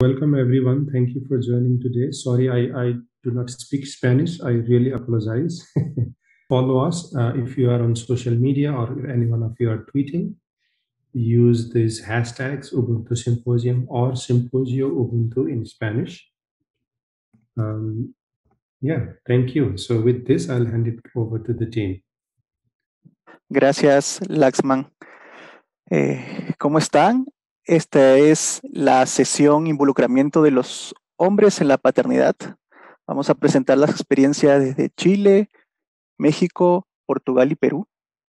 Welcome everyone. Thank you for joining today. Sorry, I do not speak Spanish. I really apologize. Follow us if you are on social media or any one of you are tweeting. Use these hashtags Ubuntu Symposium or Symposio Ubuntu in Spanish. Yeah, thank you. So with this, I'll hand it over to the team. Gracias, Laxman. ¿Cómo están? Esta es la sesión Involucramiento de los hombres en la paternidad. Vamos a presentar las experiencias desde Chile, México, Portugal y Perú.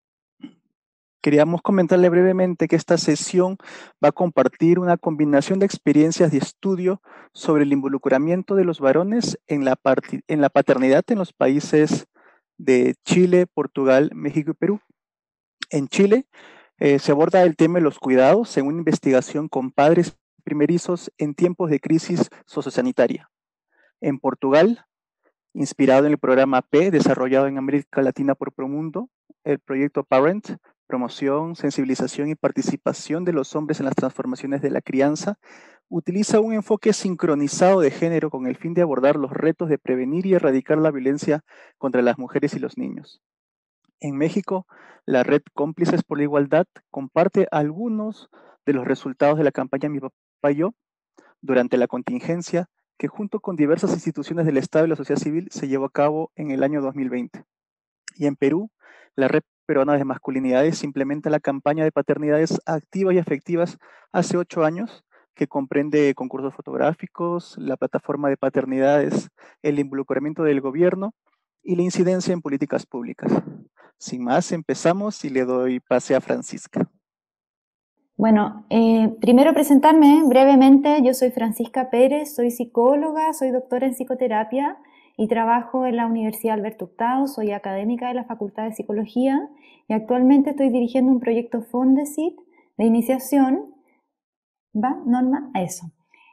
Queríamos comentarle brevemente que esta sesión va a compartir una combinación de experiencias de estudio sobre el involucramiento de los varones en la paternidad en los países de Chile, Portugal, México y Perú. En Chile, se aborda el tema de los cuidados en una investigación con padres primerizos en tiempos de crisis sociosanitaria. En Portugal, inspirado en el programa P desarrollado en América Latina por Promundo, el proyecto Parent, promoción, sensibilización y participación de los hombres en las transformaciones de la crianza, utiliza un enfoque sincronizado de género con el fin de abordar los retos de prevenir y erradicar la violencia contra las mujeres y los niños. En México, la red Cómplices por la Igualdad comparte algunos de los resultados de la campaña Mi Papá y Yo durante la contingencia que junto con diversas instituciones del Estado y la sociedad civil se llevó a cabo en el año 2020. Y en Perú, la red peruana de masculinidades implementa la campaña de paternidades activas y afectivas hace 8 años, que comprende concursos fotográficos, la plataforma de paternidades, el involucramiento del gobierno y la incidencia en políticas públicas. Sin más, empezamos y le doy pase a Francisca. Bueno, primero presentarme brevemente. Yo soy Francisca Pérez, soy psicóloga, soy doctora en psicoterapia y trabajo en la Universidad Alberto Hurtado, soy académica de la Facultad de Psicología y actualmente estoy dirigiendo un proyecto Fondesit de iniciación, ¿va, Norma? A eso.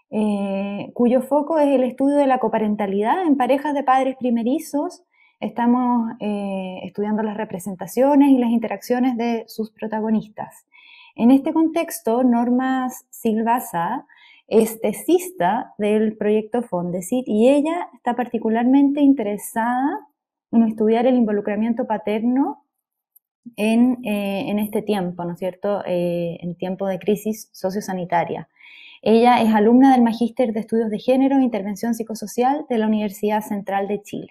Cuyo foco es el estudio de la coparentalidad en parejas de padres primerizos. Estamos estudiando las representaciones y las interacciones de sus protagonistas. En este contexto, Norma Silvaza es tesista del proyecto Fondesit y ella está particularmente interesada en estudiar el involucramiento paterno en este tiempo, ¿no es cierto?, en tiempo de crisis sociosanitaria. Ella es alumna del Magíster de Estudios de Género e Intervención Psicosocial de la Universidad Central de Chile.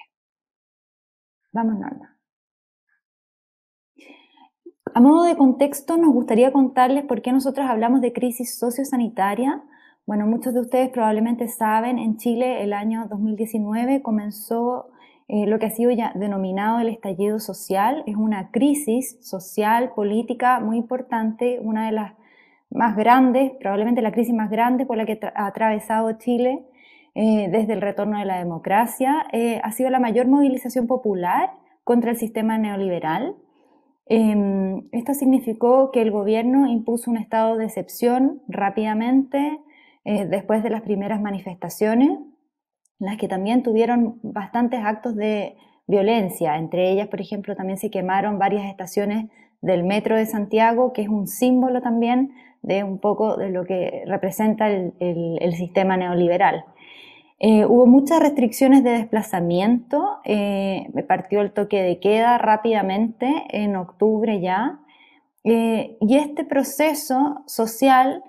Vamos, Norma. A modo de contexto, nos gustaría contarles por qué nosotros hablamos de crisis sociosanitaria. Bueno, muchos de ustedes probablemente saben, en Chile el año 2019 comenzó lo que ha sido ya denominado el estallido social. Es una crisis social, política muy importante, una de las más grandes, probablemente la crisis más grande por la que ha atravesado Chile desde el retorno de la democracia. Ha sido la mayor movilización popular contra el sistema neoliberal. Esto significó que el gobierno impuso un estado de excepción rápidamente después de las primeras manifestaciones, las que también tuvieron bastantes actos de violencia. Entre ellas, por ejemplo, también se quemaron varias estaciones del metro de Santiago, que es un símbolo también de un poco de lo que representa el sistema neoliberal. Hubo muchas restricciones de desplazamiento, partió el toque de queda rápidamente en octubre ya, y este proceso social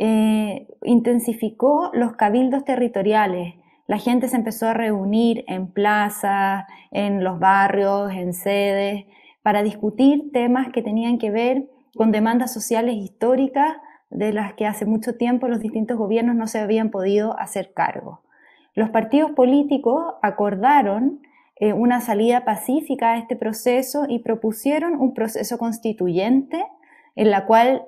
intensificó los cabildos territoriales. La gente se empezó a reunir en plazas, en los barrios, en sedes, para discutir temas que tenían que ver con demandas sociales históricas de las que hace mucho tiempo los distintos gobiernos no se habían podido hacer cargo. Los partidos políticos acordaron una salida pacífica a este proceso y propusieron un proceso constituyente en la cual,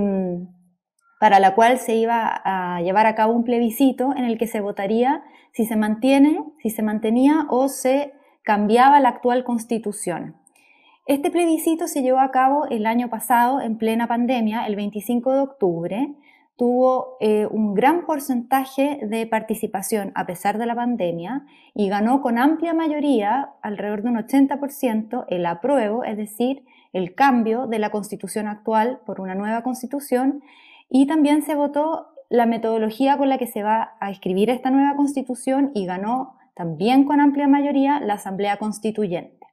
para la cual se iba a llevar a cabo un plebiscito en el que se votaría si se mantenía o se cambiaba la actual constitución. Este plebiscito se llevó a cabo el año pasado en plena pandemia, el 25 de octubre, tuvo un gran porcentaje de participación a pesar de la pandemia y ganó con amplia mayoría, alrededor de un 80%, el apruebo, es decir, el cambio de la constitución actual por una nueva constitución, y también se votó la metodología con la que se va a escribir esta nueva Constitución y ganó también con amplia mayoría la Asamblea Constituyente.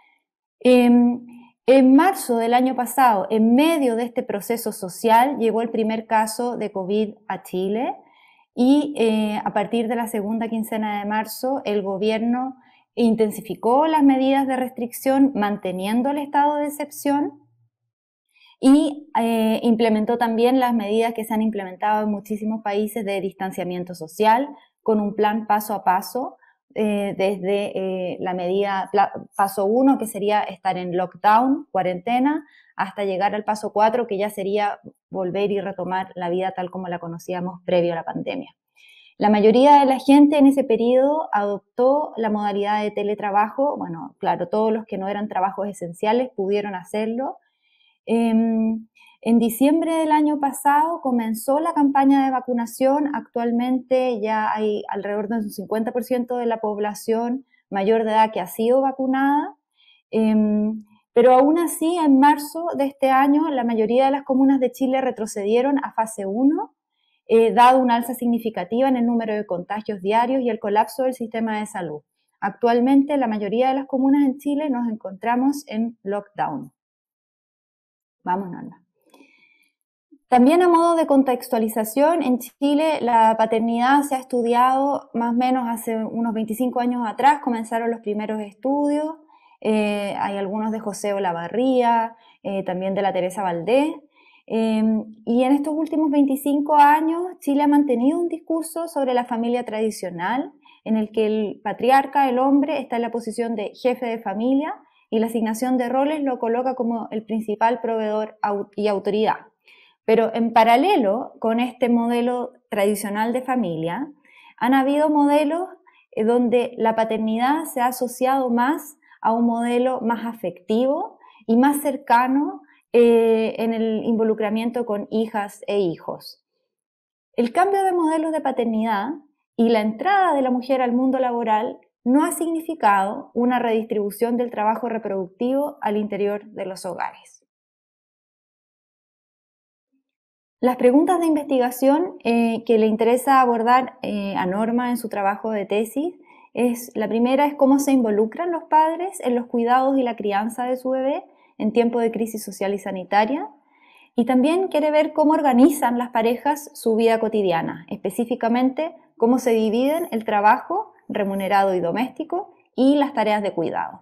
En marzo del año pasado, en medio de este proceso social, llegó el primer caso de COVID a Chile y a partir de la segunda quincena de marzo el gobierno intensificó las medidas de restricción manteniendo el estado de excepción y implementó también las medidas que se han implementado en muchísimos países de distanciamiento social con un plan paso a paso desde la medida paso 1, que sería estar en lockdown, cuarentena, hasta llegar al paso 4, que ya sería volver y retomar la vida tal como la conocíamos previo a la pandemia. La mayoría de la gente en ese periodo adoptó la modalidad de teletrabajo. Bueno, claro, todos los que no eran trabajos esenciales pudieron hacerlo. En diciembre del año pasado comenzó la campaña de vacunación. Actualmente ya hay alrededor de un 50% de la población mayor de edad que ha sido vacunada. Pero aún así, en marzo de este año, la mayoría de las comunas de Chile retrocedieron a fase 1, dado una alza significativa en el número de contagios diarios y el colapso del sistema de salud. Actualmente, la mayoría de las comunas en Chile nos encontramos en lockdown. Vamos, Norma. También a modo de contextualización, en Chile la paternidad se ha estudiado más o menos hace unos 25 años atrás, comenzaron los primeros estudios, hay algunos de José Olavarría, también de la Teresa Valdés, y en estos últimos 25 años Chile ha mantenido un discurso sobre la familia tradicional, en el que el patriarca, el hombre, está en la posición de jefe de familia y la asignación de roles lo coloca como el principal proveedor y autoridad. Pero en paralelo con este modelo tradicional de familia, han habido modelos donde la paternidad se ha asociado más a un modelo más afectivo y más cercano en el involucramiento con hijas e hijos. El cambio de modelos de paternidad y la entrada de la mujer al mundo laboral no ha significado una redistribución del trabajo reproductivo al interior de los hogares. Las preguntas de investigación que le interesa abordar a Norma en su trabajo de tesis la primera es cómo se involucran los padres en los cuidados y la crianza de su bebé en tiempo de crisis social y sanitaria, y también quiere ver cómo organizan las parejas su vida cotidiana, específicamente cómo se dividen el trabajo remunerado y doméstico y las tareas de cuidado.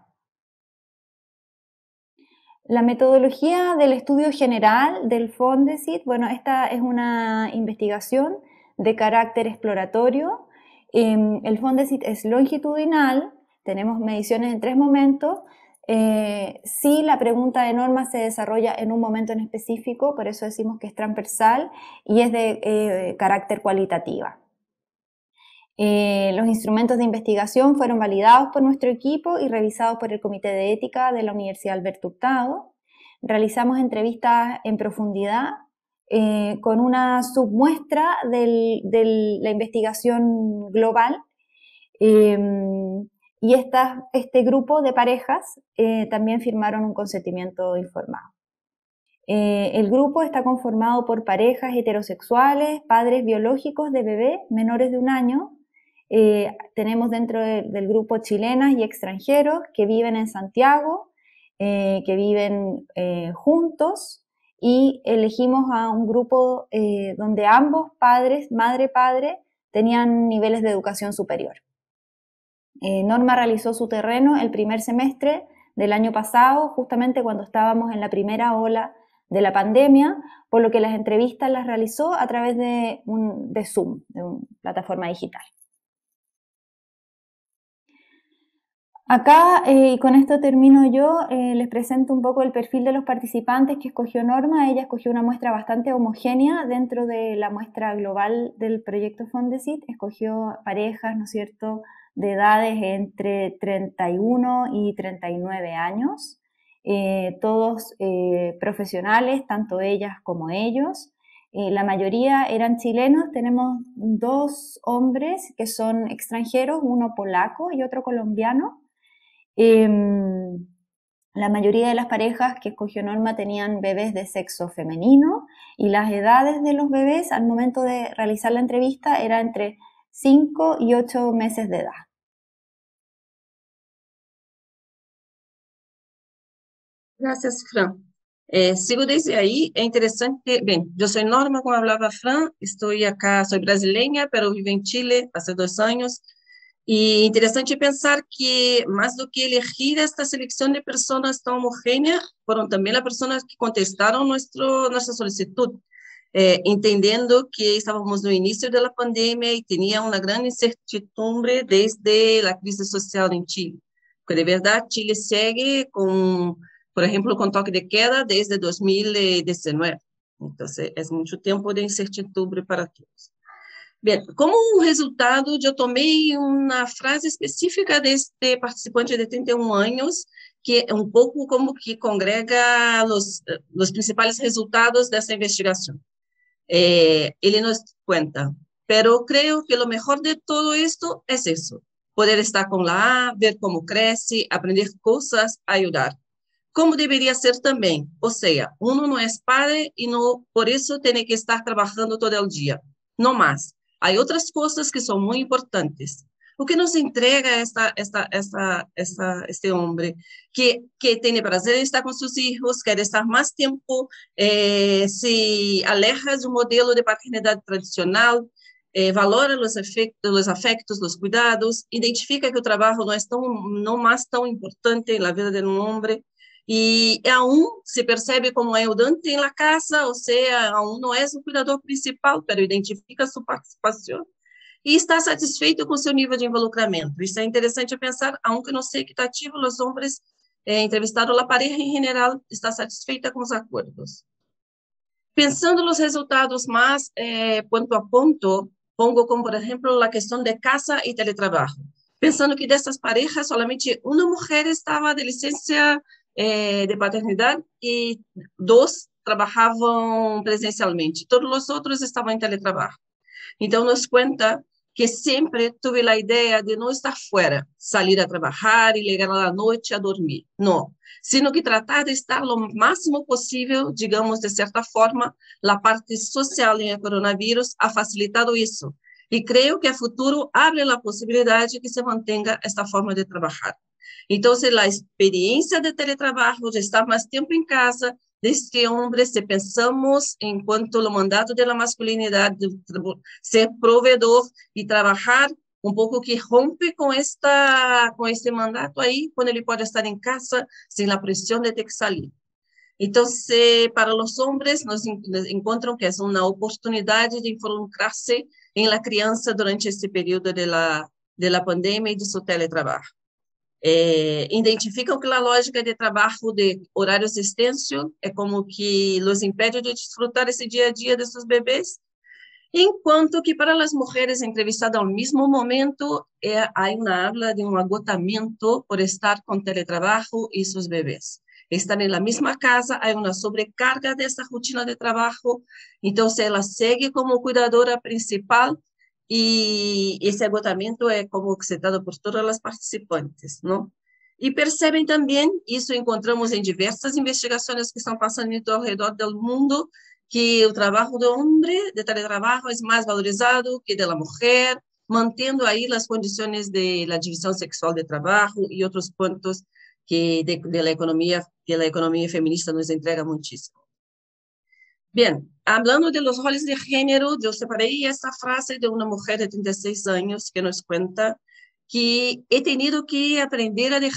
La metodología del estudio general del Fondesit, bueno, esta es una investigación de carácter exploratorio. El Fondesit es longitudinal, tenemos mediciones en 3 momentos. Sí, la pregunta de Norma se desarrolla en un momento en específico, por eso decimos que es transversal y es de carácter cualitativa. Los instrumentos de investigación fueron validados por nuestro equipo y revisados por el Comité de Ética de la Universidad Alberto Hurtado. Realizamos entrevistas en profundidad con una submuestra de la investigación global y este grupo de parejas también firmaron un consentimiento informado. El grupo está conformado por parejas heterosexuales, padres biológicos de bebés menores de 1 año. Tenemos dentro del grupo chilenas y extranjeros que viven en Santiago, que viven juntos, y elegimos a un grupo donde ambos padres, madre-padre, tenían niveles de educación superior. Norma realizó su terreno el primer semestre del año pasado, justamente cuando estábamos en la primera ola de la pandemia, por lo que las entrevistas las realizó a través de Zoom, de una plataforma digital. Acá, y con esto termino yo, les presento un poco el perfil de los participantes que escogió Norma. Ella escogió una muestra bastante homogénea dentro de la muestra global del proyecto Fondesit. Escogió parejas, ¿no es cierto?, de edades entre 31 y 39 años, todos profesionales, tanto ellas como ellos. La mayoría eran chilenos. Tenemos 2 hombres que son extranjeros, uno polaco y otro colombiano. La mayoría de las parejas que escogió Norma tenían bebés de sexo femenino y las edades de los bebés al momento de realizar la entrevista era entre 5 y 8 meses de edad. Gracias, Fran. Sigo desde ahí, es interesante. Bien, yo soy Norma, como hablaba Fran, estoy acá, soy brasileña, pero vivo en Chile hace 2 años. Y interesante pensar que más do que elegir esta selección de personas tan homogénea, fueron también las personas que contestaron nuestra solicitud, entendiendo que estábamos no inicio de la pandemia y tenía una gran incertidumbre desde la crisis social en Chile. Porque de verdad Chile sigue con, por ejemplo, con toque de queda desde 2019. Entonces, es mucho tiempo de incertidumbre para todos. Bien, como resultado, eu tomei uma frase específica deste participante de 31 anos, que é um pouco como que congrega os principais resultados dessa investigação. Ele nos conta, pero creo que lo mejor de todo esto es eso, poder estar con la A, ver cómo crece, aprender cosas, ayudar. Como debería ser también, o sea, uno no es padre y no por eso tiene que estar trabajando todo el día, no más. Hay otras cosas que son muy importantes. O que nos entrega este hombre que tiene prazer en estar con sus hijos, quiere estar más tiempo, se aleja de un modelo de paternidad tradicional, valora los afectos, los cuidados, identifica que el trabajo no más tan importante en la vida de un hombre, e aún se percebe como ayudante en la casa, o sea, aún no es un cuidador principal, pero identifica su participación e está satisfeito com seu nível de involucramento. Isso é interessante pensar, aunque não seja equitativo, os homens entrevistados, a pareja em geral está satisfeita com os acordos. Pensando nos resultados mais ponto a ponto, pongo como, por exemplo, a questão de casa e teletrabalho. Pensando que dessas parejas, solamente uma mulher estava de licença de paternidade e 2 trabalhavam presencialmente. Todos os outros estavam em teletrabalho. Então, nos conta que sempre tive a ideia de não estar fora, sair a trabalhar e chegar à noite a dormir. Não, sino que tratar de estar o máximo possível, digamos, de certa forma, a parte social em coronavírus ha facilitado isso. E creio que a futuro abre a possibilidade que se mantenha esta forma de trabalhar. Então, a experiência de teletrabalho, de estar mais tempo em casa, deste homem, se pensamos enquanto o mandato da masculinidade, de ser provedor e trabalhar, pouco que rompe com este mandato aí, quando ele pode estar em casa, sem a pressão de ter que sair. Então, para os homens, nos encontram que é uma oportunidade de involucrar-se em la criança durante este período da pandemia e de seu teletrabalho. Identificam que a lógica de trabalho de horários extensos é como que os impede de desfrutar esse dia a dia de seus bebês, enquanto que para as mulheres entrevistadas ao mesmo momento há uma habla de um agotamento por estar com teletrabalho e seus bebês. Estão na mesma casa, há uma sobrecarga dessa rotina de trabalho, então ela segue como cuidadora principal. E esse agotamento é como citado por todas as participantes, não? E percebem também, isso encontramos em diversas investigações que estão passando ao redor do mundo, que o trabalho do homem, de teletrabalho, é mais valorizado que da mulher, mantendo aí as condições de la divisão sexual de trabalho e outros pontos que a economia feminista nos entrega muitíssimo. Bien, hablando de los roles de género, yo separé esta frase de una mujer de 36 años que nos cuenta que he tenido que aprender a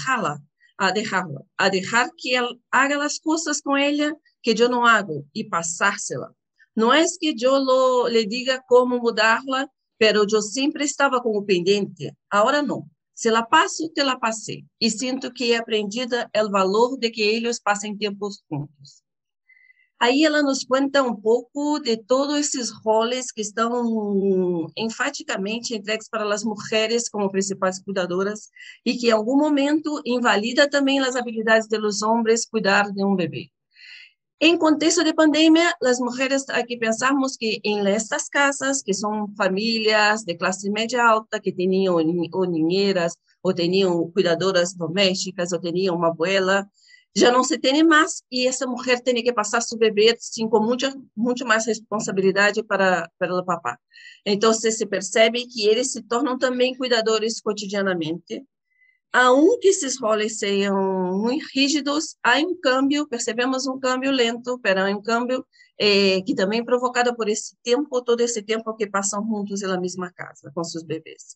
dejar que él haga las cosas con ella que yo no hago y pasársela. No es que yo le diga cómo mudarla, pero yo siempre estaba como pendiente. Ahora no. Se la paso, te la pasé. Y siento que he aprendido el valor de que ellos pasen tiempos juntos. Aí ela nos conta pouco de todos esses roles que estão enfaticamente entregues para as mulheres como principais cuidadoras e que em algum momento invalida também as habilidades dos homens cuidar de um bebê. Em contexto de pandemia, as mulheres, aqui pensamos que em estas casas, que são famílias de classe média alta, que tinham ou niñeras, ou tinham cuidadoras domésticas, ou tinham uma abuela, já não se tem mais, e essa mulher tem que passar seu bebê assim, com muito mais responsabilidade para o papá. Então, se percebe que eles se tornam também cuidadores cotidianamente. Aunque esses roles sejam muito rígidos, há cambio, percebemos cambio lento, mas há cambio que também é provocado por esse tempo, todo esse tempo que passam juntos na mesma casa, com seus bebês.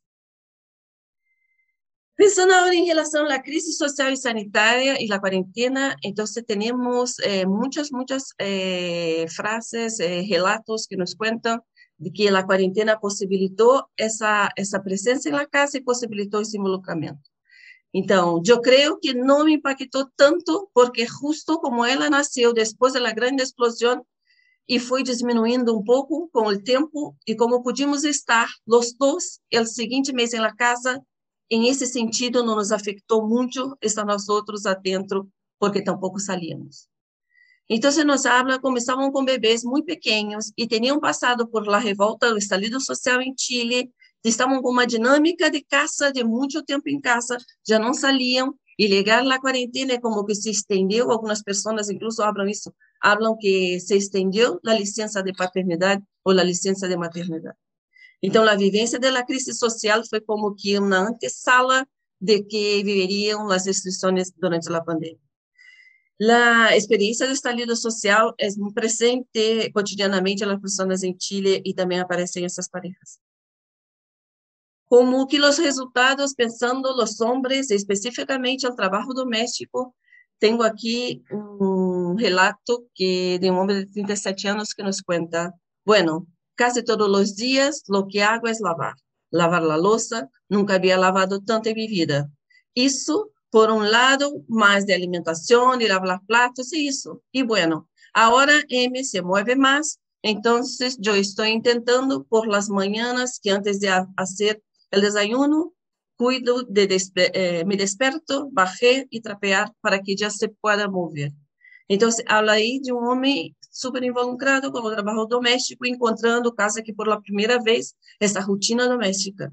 Pensando agora em relação à crise social e sanitária e à quarentena, então temos muitas frases, relatos que nos contam de que a quarentena possibilitou essa presença na casa e possibilitou esse involucramento. Então, eu creio que não me impactou tanto, porque justo como ela nasceu depois da grande explosão e foi diminuindo pouco com o tempo, e como pudimos estar os dois o seguinte mês na casa, em esse sentido não nos afetou muito estar nós outros adentro, porque tampouco salíamos. Então, nos habla, começavam com bebês muito pequenos e tinham passado por la revolta do estallido social em Chile, estavam com uma dinâmica de casa, de muito tempo em casa, já não saliam, e chegar na quarentena como que se estendeu, algumas pessoas incluso falam que se estendeu a licença de paternidade ou a licença de maternidade. Então, a vivência da crise social foi como que uma antesala de que viveriam as restrições durante a pandemia. A experiência do estallido social é presente cotidianamente nas pessoas em Chile e também aparecem essas parejas. Como que os resultados, pensando os homens, especificamente o trabalho doméstico, tenho aqui relato de homem de 37 anos que nos conta, bueno, casi todos os dias, lo que hago es lavar a louça, nunca había lavado tanto en mi vida. Isso, por lado, mais de alimentação, de lavar platos, e isso. E bueno, agora M se mueve mais, então eu estou tentando por las mañanas, que antes de hacer el desayuno, cuido me desperto, bajé y trapear para que ya se pueda mover. Então, habla aí de homem super involucrado com o trabalho doméstico, encontrando casa que por primeira vez essa rotina doméstica.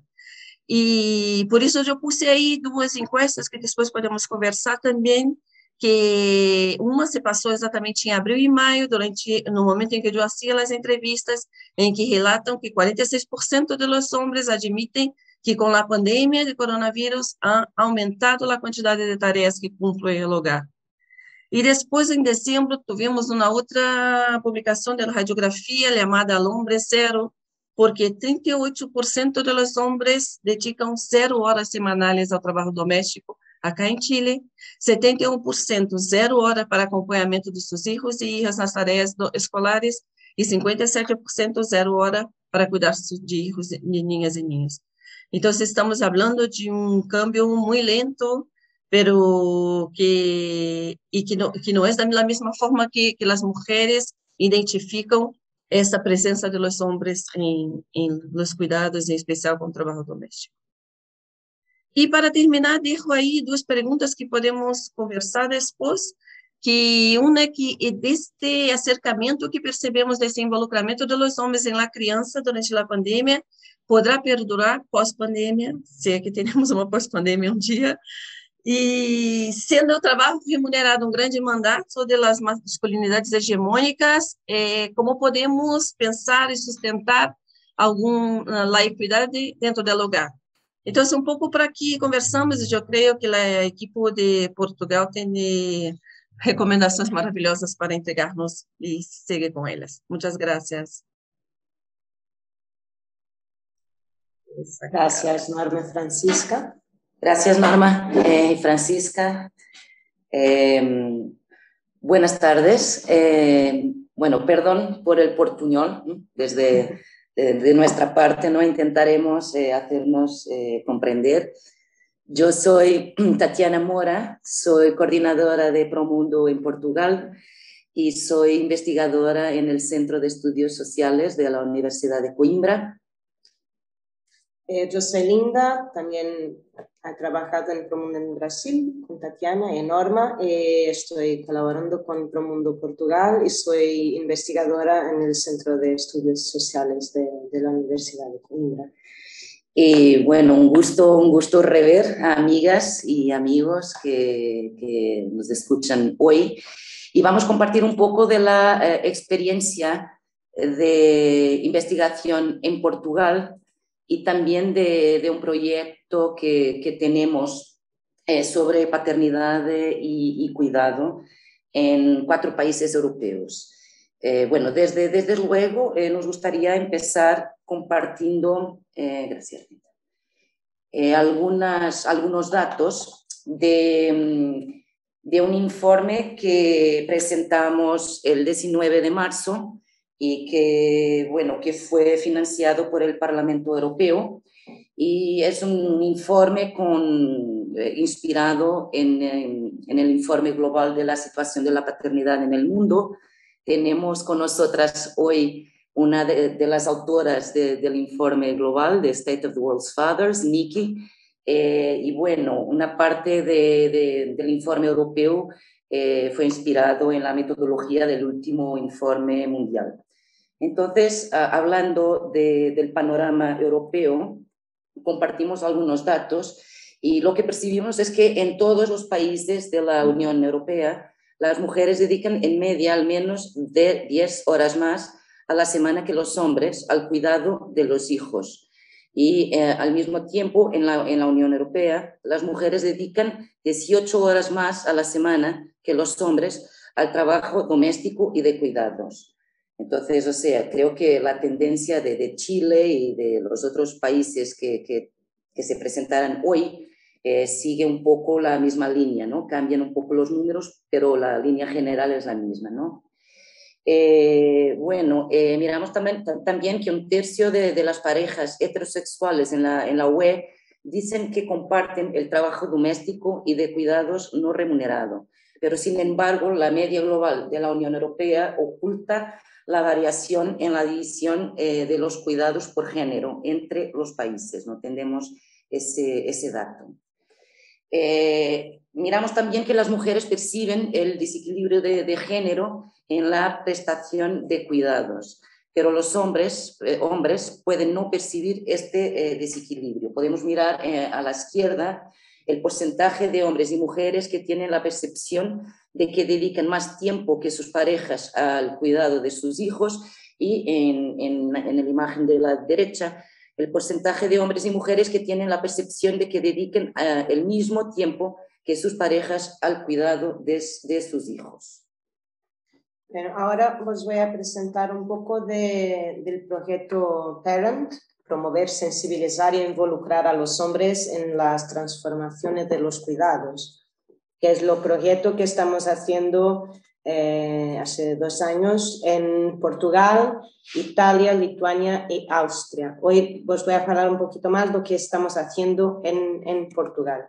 E por isso eu puse aí duas encuestas que depois podemos conversar também, que uma se passou exatamente em abril e maio, no momento em que eu fazia as entrevistas, em que relatam que 46% dos homens admitem que com a pandemia de coronavírus ha aumentado a quantidade de tarefas que cumprem o hogar. E depois, em dezembro, tivemos uma outra publicação da radiografia chamada Al Hombre Cero, porque 38% dos homens dedicam 0 horas semanais ao trabalho doméstico, acá em Chile, 71% 0 hora para acompanhamento de seus filhos e filhas nas tarefas escolares, e 57% 0 hora para cuidar de filhos, niñas e niños. Então, estamos falando de cambio muito lento, pero que não é da mesma forma que as mulheres identificam essa presença dos homens em los cuidados, em especial com o trabalho doméstico. E para terminar, deixo aí duas perguntas que podemos conversar depois, que uma é que deste acercamento que percebemos desse involucramento dos homens em la criança durante a pandemia, poderá perdurar pós-pandemia, se é que teremos uma pós-pandemia dia, e sendo o trabalho remunerado grande mandato das masculinidades hegemônicas, como podemos pensar e sustentar a equidade dentro do hogar? Então, um pouco para aqui conversamos, e eu creio que a equipe de Portugal tem recomendações maravilhosas para entregar-nos e seguir com elas. Muitas graças. Gracias, Norma y Francisca. Gracias, Norma y Francisca. Buenas tardes. Bueno, perdón por el portuñol, desde de nuestra parte, ¿no? Intentaremos hacernos comprender. Yo soy Tatiana Mora, soy coordinadora de Promundo en Portugal y soy investigadora en el Centro de Estudios Sociales de la Universidad de Coimbra. Yo soy Linda, también he trabajado en Promundo en Brasil con Tatiana y Norma. Estoy colaborando con Promundo Portugal y soy investigadora en el Centro de Estudios Sociales de la Universidad de Coimbra. Y bueno, un gusto rever a amigas y amigos que nos escuchan hoy. Y vamos a compartir un poco de la experiencia de investigación en Portugal y también de un proyecto que tenemos sobre paternidad y cuidado en 4 países europeos. Bueno, desde luego nos gustaría empezar compartiendo, gracias, algunos datos de un informe que presentamos el 19 de marzo y que fue financiado por el Parlamento Europeo. Y es un informe inspirado en el informe global de la situación de la paternidad en el mundo. Tenemos con nosotras hoy una de las autoras del informe global de State of the World's Fathers, Nikki, y bueno, una parte del informe europeo fue inspirado en la metodología del último informe mundial. Entonces, hablando del panorama europeo, compartimos algunos datos y lo que percibimos es que en todos los países de la Unión Europea las mujeres dedican en media al menos de 10 horas más a la semana que los hombres al cuidado de los hijos. Y al mismo tiempo en la Unión Europea las mujeres dedican 18 horas más a la semana que los hombres al trabajo doméstico y de cuidados. Entonces, o sea, creo que la tendencia de Chile y de los otros países que se presentarán hoy sigue un poco la misma línea, ¿no? Cambian un poco los números, pero la línea general es la misma, ¿no? Miramos también que un tercio de las parejas heterosexuales en la UE dicen que comparten el trabajo doméstico y de cuidados no remunerado, pero sin embargo la media global de la Unión Europea oculta la variación en la división de los cuidados por género entre los países. No tenemos ese dato. Miramos también que las mujeres perciben el desequilibrio de género en la prestación de cuidados, pero los hombres pueden no percibir este desequilibrio. Podemos mirar a la izquierda el porcentaje de hombres y mujeres que tienen la percepción de que dedican más tiempo que sus parejas al cuidado de sus hijos, y en la imagen de la derecha el porcentaje de hombres y mujeres que tienen la percepción de que dediquen el mismo tiempo que sus parejas al cuidado de sus hijos. Bueno, ahora os voy a presentar un poco del proyecto Parent, promover, sensibilizar e involucrar a los hombres en las transformaciones de los cuidados, que es el proyecto que estamos haciendo hace 2 años en Portugal, Italia, Lituania y Austria. Hoy os voy a hablar un poquito más de lo que estamos haciendo en Portugal.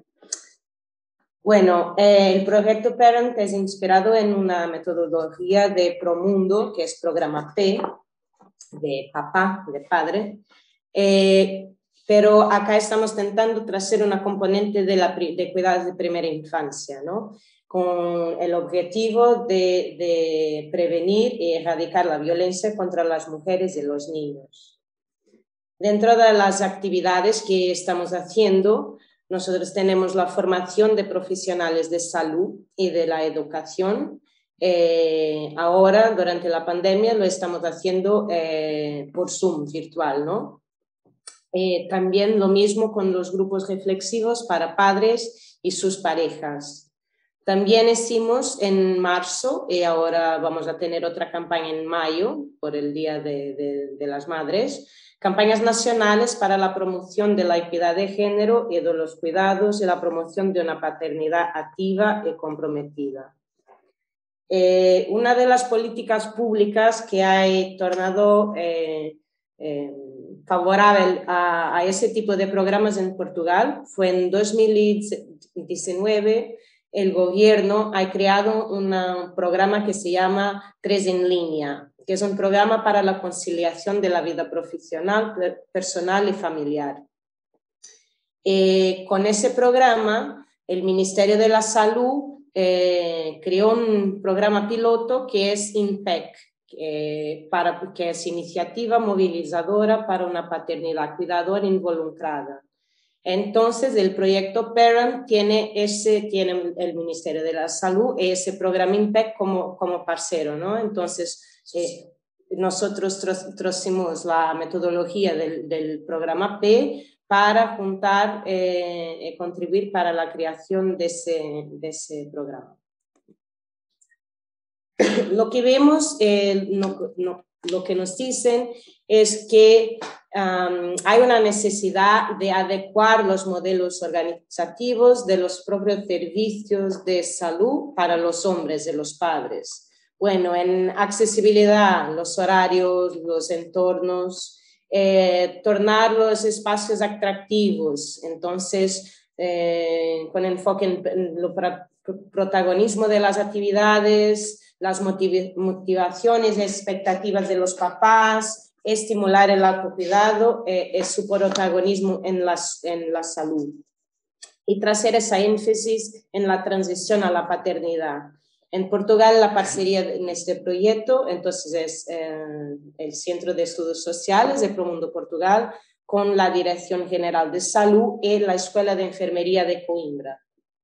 Bueno, el proyecto Parent es inspirado en una metodología de Promundo, que es programa P, de papá, de padre, pero acá estamos intentando traer una componente de cuidados de primera infancia, ¿no? Con el objetivo de prevenir y erradicar la violencia contra las mujeres y los niños. Dentro de las actividades que estamos haciendo, nosotros tenemos la formación de profesionales de salud y de la educación. Ahora, durante la pandemia, lo estamos haciendo por Zoom virtual, ¿no? También lo mismo con los grupos reflexivos para padres y sus parejas. También hicimos en marzo, y ahora vamos a tener otra campaña en mayo, por el Día de las Madres, campañas nacionales para la promoción de la equidad de género y de los cuidados y la promoción de una paternidad activa y comprometida. Una de las políticas públicas que ha tornado favorable a ese tipo de programas en Portugal fue en 2019. El gobierno ha creado un programa que se llama 3 en Línea, que es un programa para la conciliación de la vida profesional, personal y familiar. Con ese programa, el Ministerio de la Salud creó un programa piloto que es INPEC, que es iniciativa movilizadora para una paternidad cuidadora involucrada. Entonces, el proyecto Parent tiene el Ministerio de la Salud y ese programa IMPEC como parcero, ¿no? Entonces, nosotros trajimos la metodología del programa P para juntar y contribuir para la creación de ese programa. Lo que vemos, lo que nos dicen es que hay una necesidad de adecuar los modelos organizativos de los propios servicios de salud para los hombres y los padres. Bueno, en accesibilidad, los horarios, los entornos, tornar los espacios atractivos, entonces con enfoque en el protagonismo de las actividades, las motivaciones y expectativas de los papás, estimular el autocuidado y su protagonismo en la salud. Y traer esa énfasis en la transición a la paternidad. En Portugal, la parcería en este proyecto, entonces es el Centro de Estudios Sociales de Promundo Portugal, con la Dirección General de Salud y la Escuela de Enfermería de Coimbra.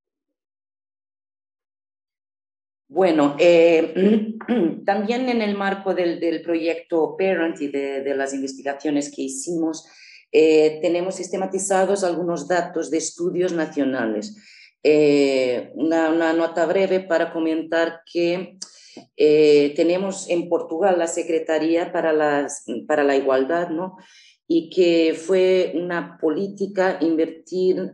Bueno, también en el marco del proyecto Parent y de las investigaciones que hicimos, tenemos sistematizados algunos datos de estudios nacionales. Una nota breve para comentar que tenemos en Portugal la Secretaría para la Igualdad, ¿no? Y que fue una política invertir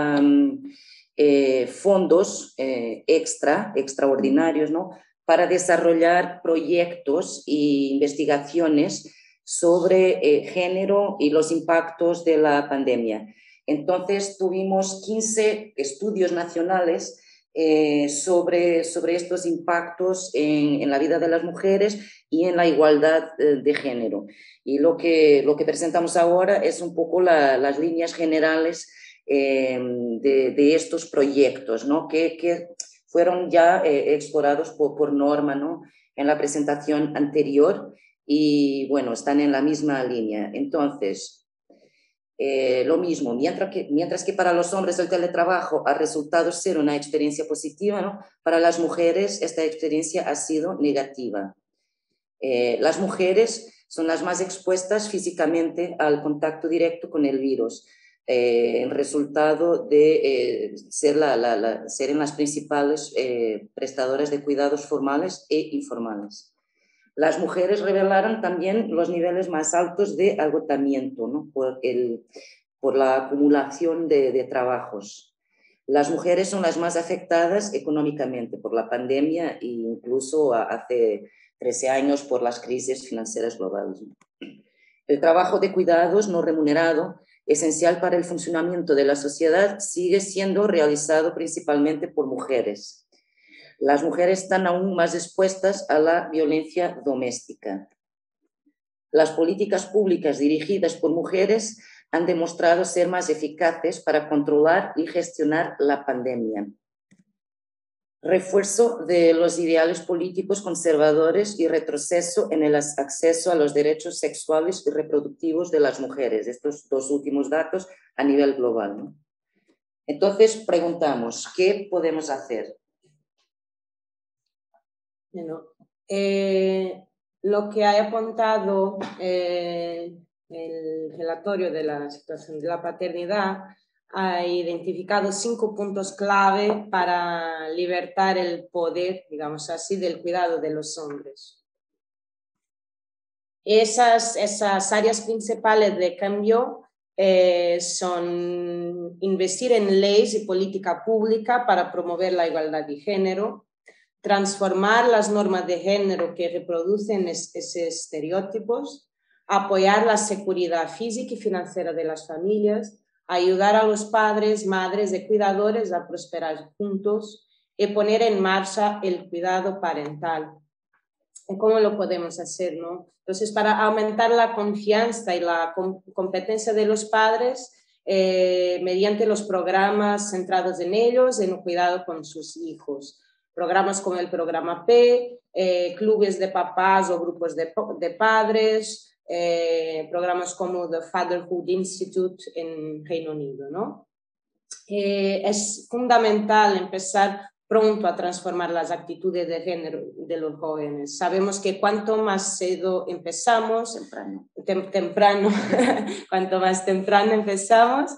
fondos extraordinarios, ¿no? Para desarrollar proyectos e investigaciones sobre género y los impactos de la pandemia. Entonces tuvimos 15 estudios nacionales sobre estos impactos en la vida de las mujeres y en la igualdad de género. Y lo que presentamos ahora es un poco las líneas generales de estos proyectos, ¿no? que fueron ya explorados por Norma, ¿no? En la presentación anterior y bueno, están en la misma línea. Entonces, lo mismo, mientras que para los hombres el teletrabajo ha resultado ser una experiencia positiva, ¿no? Para las mujeres esta experiencia ha sido negativa. Las mujeres son las más expuestas físicamente al contacto directo con el virus, el resultado de ser en las principales prestadoras de cuidados formales e informales. Las mujeres revelaron también los niveles más altos de agotamiento, ¿no? por la acumulación de trabajos. Las mujeres son las más afectadas económicamente por la pandemia e incluso hace 13 años por las crisis financieras globales. El trabajo de cuidados no remunerado, esencial para el funcionamiento de la sociedad, sigue siendo realizado principalmente por mujeres. Las mujeres están aún más expuestas a la violencia doméstica. Las políticas públicas dirigidas por mujeres han demostrado ser más eficaces para controlar y gestionar la pandemia. Refuerzo de los ideales políticos conservadores y retroceso en el acceso a los derechos sexuales y reproductivos de las mujeres. Estos dos últimos datos a nivel global, ¿no? Entonces preguntamos, ¿qué podemos hacer? Bueno, lo que ha apuntado el relatorio de la situación de la paternidad ha identificado 5 puntos clave para libertar el poder, digamos así, del cuidado de los hombres. Esas áreas principales de cambio son investir en leyes y política pública para promover la igualdad de género, transformar las normas de género que reproducen esos estereotipos, apoyar la seguridad física y financiera de las familias, ayudar a los padres, madres y cuidadores a prosperar juntos y poner en marcha el cuidado parental. ¿Cómo lo podemos hacer, no? Entonces, para aumentar la confianza y la competencia de los padres, mediante los programas centrados en ellos, en el cuidado con sus hijos. Programas como el programa P, clubes de papás o grupos de padres, programas como The Fatherhood Institute en Reino Unido, ¿no? Es fundamental empezar pronto a transformar las actitudes de género de los jóvenes. Sabemos que cuanto más cedo empezamos, temprano cuanto más temprano empezamos,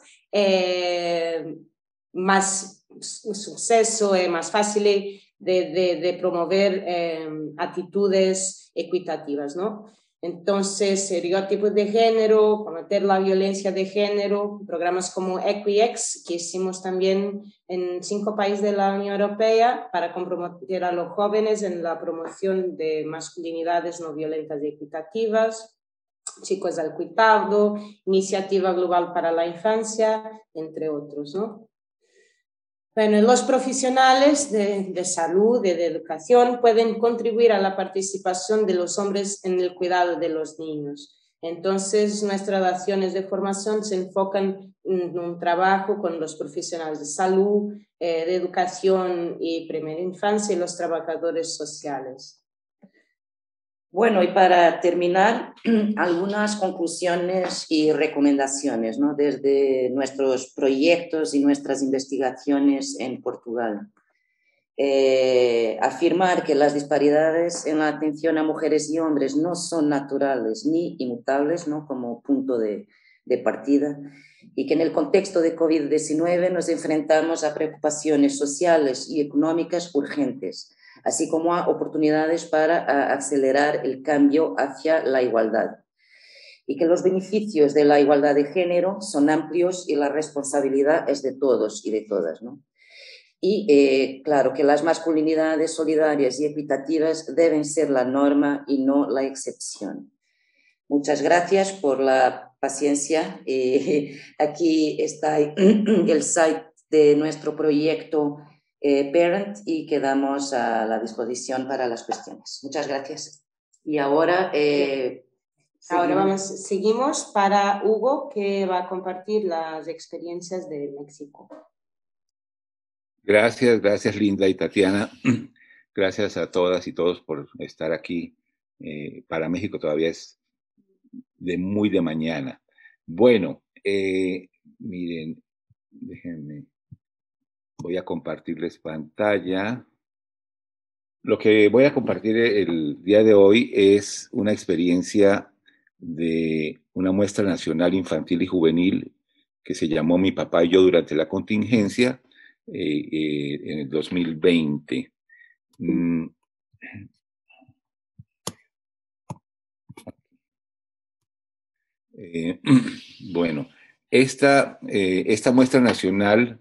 más suceso es más fácil de promover actitudes equitativas, ¿no? Entonces, estereotipos de género, conocer la violencia de género, programas como Equiex, que hicimos también en 5 países de la Unión Europea para comprometer a los jóvenes en la promoción de masculinidades no violentas y equitativas, Chicos al Cuidado, Iniciativa Global para la Infancia, entre otros, ¿no? Bueno, los profesionales de salud, de educación, pueden contribuir a la participación de los hombres en el cuidado de los niños. Entonces, nuestras acciones de formación se enfocan en un trabajo con los profesionales de salud, de educación y primera infancia y los trabajadores sociales. Bueno, y para terminar, algunas conclusiones y recomendaciones, ¿no? Desde nuestros proyectos y nuestras investigaciones en Portugal. Afirmar que las disparidades en la atención a mujeres y hombres no son naturales ni inmutables, ¿no? Como punto de partida, y que en el contexto de COVID-19 nos enfrentamos a preocupaciones sociales y económicas urgentes, así como a oportunidades para acelerar el cambio hacia la igualdad. Y que los beneficios de la igualdad de género son amplios y la responsabilidad es de todos y de todas, ¿no? Y claro, que las masculinidades solidarias y equitativas deben ser la norma y no la excepción. Muchas gracias por la paciencia. Aquí está el site de nuestro proyecto Parent y quedamos a la disposición para las cuestiones. Muchas gracias. Y ahora... seguimos para Hugo, que va a compartir las experiencias de México. Gracias Linda y Tatiana. Gracias a todas y todos por estar aquí. Para México todavía es muy de mañana. Bueno, miren, déjenme, voy a compartirles pantalla. Lo que voy a compartir el día de hoy es una experiencia de una muestra nacional infantil y juvenil que se llamó Mi papá y yo durante la contingencia en el 2020. Bueno, esta muestra nacional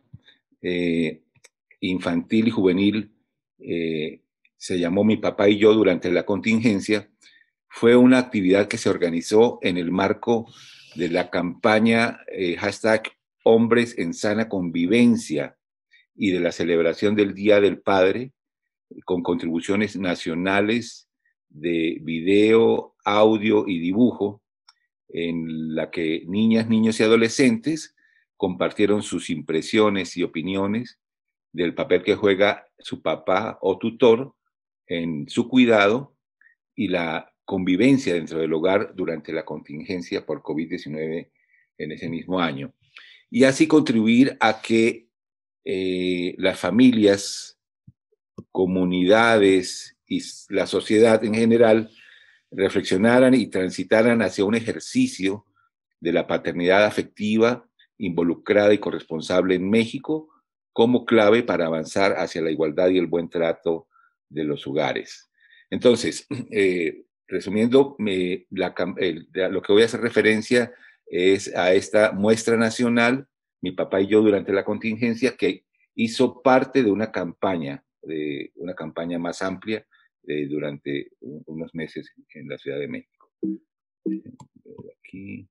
infantil y juvenil se llamó Mi papá y yo durante la contingencia. Fue una actividad que se organizó en el marco de la campaña hashtag Hombres en Sana Convivencia y de la celebración del Día del Padre, con contribuciones nacionales de video, audio y dibujo, en la que niñas, niños y adolescentes compartieron sus impresiones y opiniones del papel que juega su papá o tutor en su cuidado y la convivencia dentro del hogar durante la contingencia por COVID-19 en ese mismo año. Y así contribuir a que las familias, comunidades y la sociedad en general reflexionaran y transitaran hacia un ejercicio de la paternidad afectiva, involucrada y corresponsable en México, como clave para avanzar hacia la igualdad y el buen trato de los hogares. Entonces, resumiendo, lo que voy a hacer referencia es a esta muestra nacional, Mi papá y yo durante la contingencia, que hizo parte de una campaña más amplia durante unos meses en la Ciudad de México. Aquí.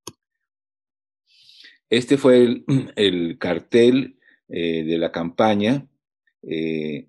Este fue el cartel de la campaña de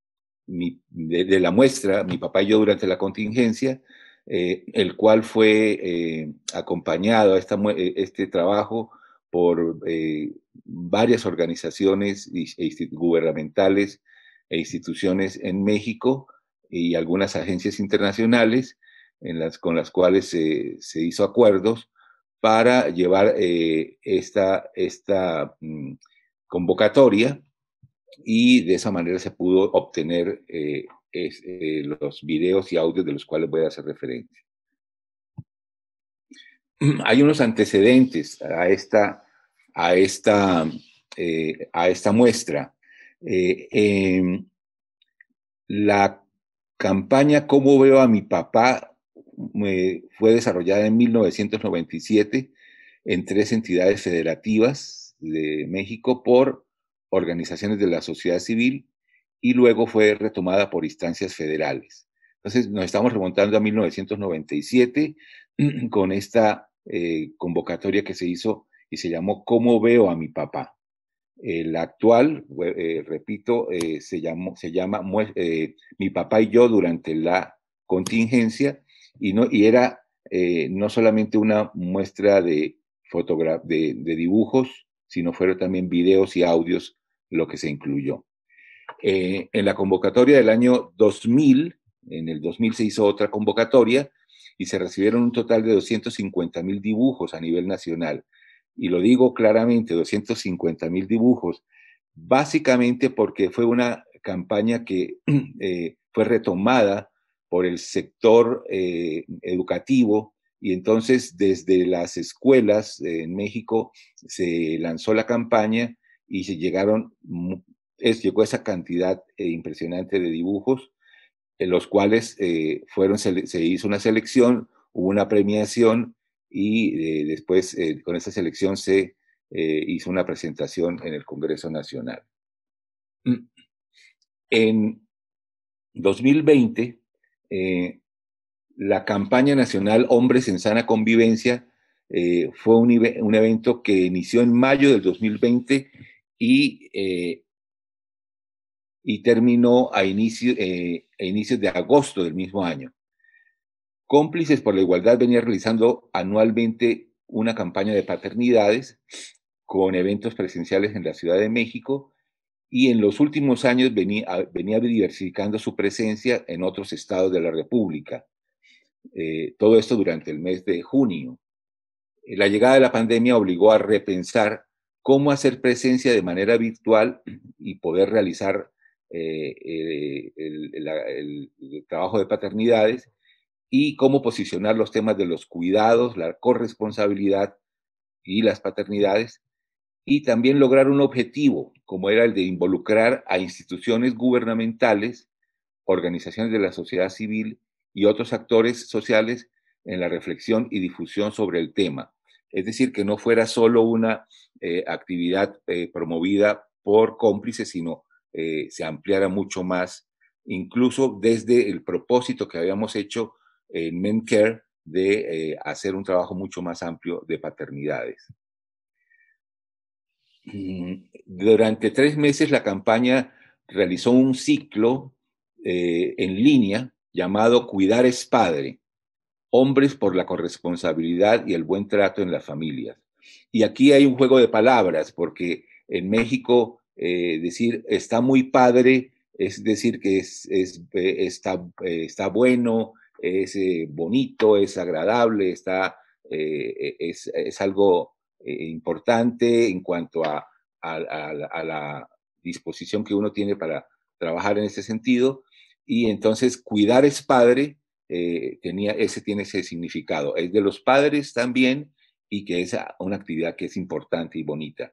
la muestra Mi papá y yo durante la contingencia, el cual fue acompañado a este trabajo por varias organizaciones gubernamentales e instituciones en México y algunas agencias internacionales con las cuales se hizo acuerdos para llevar esta convocatoria, y de esa manera se pudo obtener los videos y audios de los cuales voy a hacer referencia. Hay unos antecedentes a esta muestra. La campaña ¿Cómo veo a mi papá? Fue desarrollada en 1997 en 3 entidades federativas de México por organizaciones de la sociedad civil, y luego fue retomada por instancias federales. Entonces nos estamos remontando a 1997 con esta convocatoria que se hizo y se llamó ¿Cómo veo a mi papá? La actual, repito, se llama Mi papá y yo durante la contingencia, y era no solamente una muestra de dibujos, sino fueron también videos y audios lo que se incluyó. En la convocatoria del año 2000, en el 2000 se hizo otra convocatoria y se recibieron un total de 250,000 dibujos a nivel nacional. Y lo digo claramente, 250,000 dibujos, básicamente porque fue una campaña que fue retomada por el sector educativo, y entonces desde las escuelas en México se lanzó la campaña y llegó esa cantidad impresionante de dibujos, en los cuales se hizo una selección, hubo una premiación, y después con esa selección se hizo una presentación en el Congreso Nacional. En 2020, la campaña nacional Hombres en Sana Convivencia fue un evento que inició en mayo del 2020 y terminó a inicios de agosto del mismo año. Cómplices por la Igualdad venía realizando anualmente una campaña de paternidades con eventos presenciales en la Ciudad de México, y en los últimos años venía diversificando su presencia en otros estados de la República. Todo esto durante el mes de junio. La llegada de la pandemia obligó a repensar cómo hacer presencia de manera virtual y poder realizar el trabajo de paternidades, y cómo posicionar los temas de los cuidados, la corresponsabilidad y las paternidades, y también lograr un objetivo, como era el de involucrar a instituciones gubernamentales, organizaciones de la sociedad civil y otros actores sociales en la reflexión y difusión sobre el tema. Es decir, que no fuera solo una actividad promovida por cómplices, sino se ampliara mucho más, incluso desde el propósito que habíamos hecho en MenCare de hacer un trabajo mucho más amplio de paternidades. Durante 3 meses la campaña realizó un ciclo en línea llamado Cuidar es Padre, Hombres por la Corresponsabilidad y el Buen Trato en las Familias. Y aquí hay un juego de palabras, porque en México decir está muy padre es decir que está bueno, es bonito, es agradable, es algo importante en cuanto a la disposición que uno tiene para trabajar en ese sentido. Y entonces Cuidar es Padre tiene ese significado. Es de los padres también, y que es una actividad que es importante y bonita.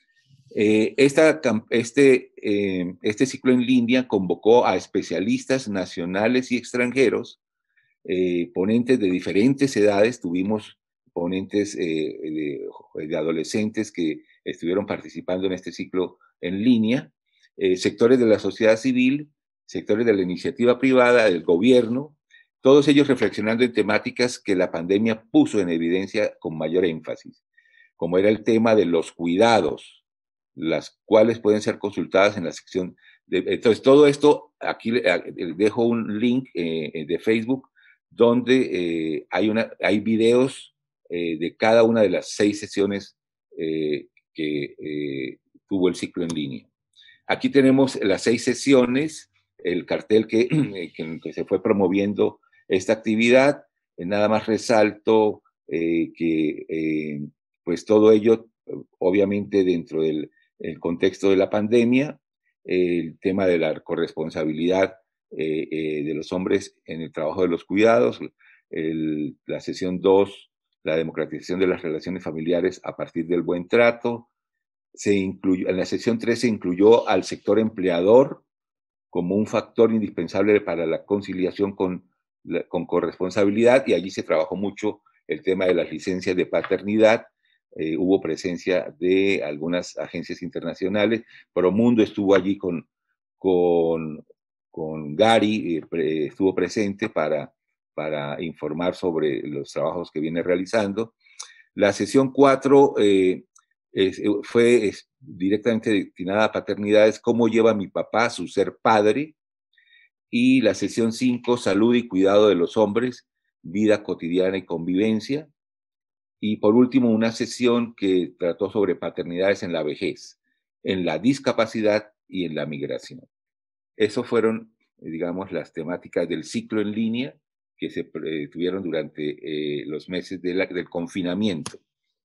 Este ciclo en línea convocó a especialistas nacionales y extranjeros, ponentes de diferentes edades. Tuvimos ponentes de adolescentes que estuvieron participando en este ciclo en línea, sectores de la sociedad civil, sectores de la iniciativa privada, del gobierno, todos ellos reflexionando en temáticas que la pandemia puso en evidencia con mayor énfasis, como era el tema de los cuidados, las cuales pueden ser consultadas en la sección entonces todo esto, aquí dejo un link de Facebook donde hay videos de cada una de las 6 sesiones que tuvo el ciclo en línea. Aquí tenemos las 6 sesiones, el cartel que se fue promoviendo esta actividad. Nada más resalto que pues todo ello, obviamente dentro del contexto de la pandemia, el tema de la corresponsabilidad de los hombres en el trabajo de los cuidados, la sesión 2, la democratización de las relaciones familiares a partir del buen trato. En la sesión 3 se incluyó al sector empleador como un factor indispensable para la conciliación con corresponsabilidad, y allí se trabajó mucho el tema de las licencias de paternidad. Hubo presencia de algunas agencias internacionales. Promundo estuvo allí con Gary, estuvo presente para informar sobre los trabajos que viene realizando. La sesión 4 fue directamente destinada a paternidades, cómo lleva mi papá su ser padre. Y la sesión 5, salud y cuidado de los hombres, vida cotidiana y convivencia. Y por último, una sesión que trató sobre paternidades en la vejez, en la discapacidad y en la migración. Esas fueron, digamos, las temáticas del ciclo en línea que se tuvieron durante los meses del confinamiento.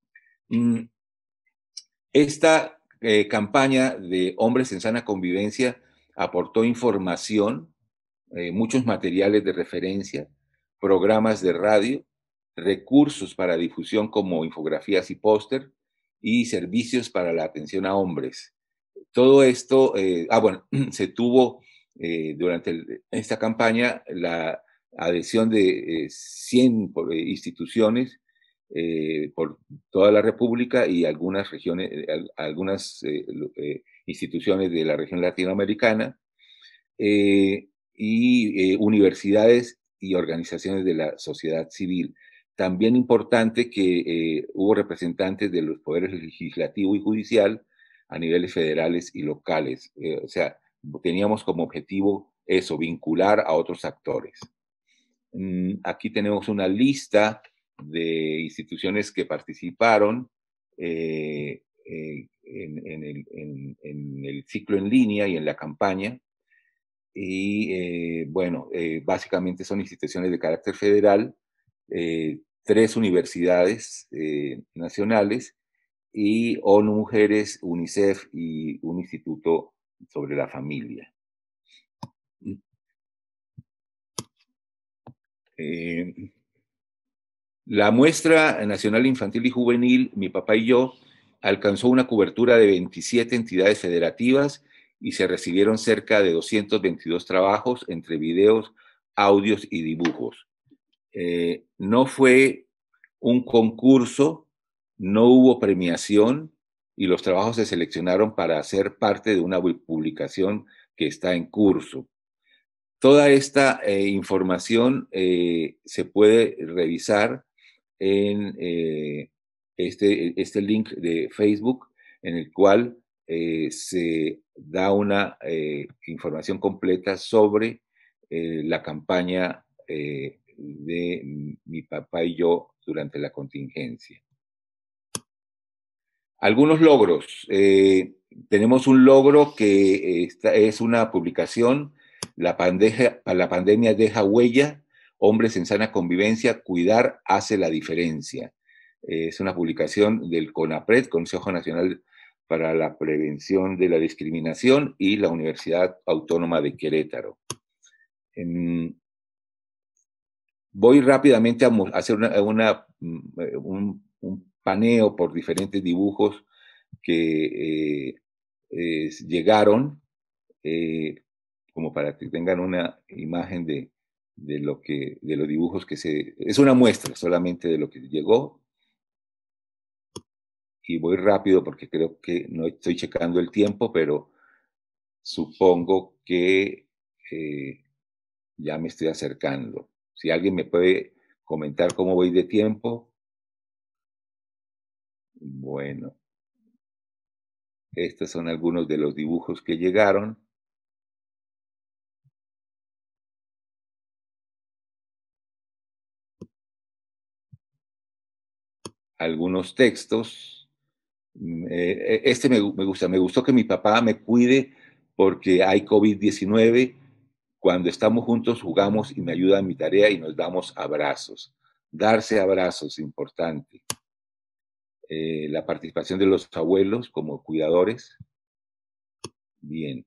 Esta campaña de Hombres en Sana Convivencia aportó información, muchos materiales de referencia, programas de radio, recursos para difusión como infografías y póster, y servicios para la atención a hombres. Todo esto, bueno, se tuvo durante esta campaña la adhesión de 100 instituciones por toda la República y algunas regiones, instituciones de la región latinoamericana, y universidades y organizaciones de la sociedad civil. También importante que hubo representantes de los poderes legislativo y judicial a niveles federales y locales. O sea, teníamos como objetivo eso, vincular a otros actores. Aquí tenemos una lista de instituciones que participaron en el ciclo en línea y en la campaña. Y bueno, básicamente son instituciones de carácter federal, 3 universidades nacionales, y ONU Mujeres, UNICEF y un instituto sobre la familia. La muestra nacional infantil y juvenil, Mi Papá y Yo, alcanzó una cobertura de 27 entidades federativas y se recibieron cerca de 222 trabajos entre videos, audios y dibujos. No fue un concurso, no hubo premiación, y los trabajos se seleccionaron para ser parte de una publicación que está en curso. Toda esta información se puede revisar en este link de Facebook, en el cual se da una información completa sobre la campaña de Mi Papá y Yo durante la contingencia. Algunos logros. Tenemos un logro que es una publicación, la pandemia deja huella, hombres en sana convivencia, cuidar hace la diferencia. Es una publicación del CONAPRED, Consejo Nacional para la Prevención de la Discriminación, y la Universidad Autónoma de Querétaro. Voy rápidamente a hacer un paneo por diferentes dibujos que llegaron, como para que tengan una imagen de los dibujos que es una muestra solamente de lo que llegó. Y voy rápido porque creo que no estoy checando el tiempo, pero supongo que ya me estoy acercando. Si alguien me puede comentar cómo voy de tiempo. Bueno, estos son algunos de los dibujos que llegaron. Algunos textos. Este me gustó que mi papá me cuide porque hay COVID-19. Cuando estamos juntos jugamos y me ayuda en mi tarea y nos damos abrazos. Darse abrazos, importante. La participación de los abuelos como cuidadores. Bien.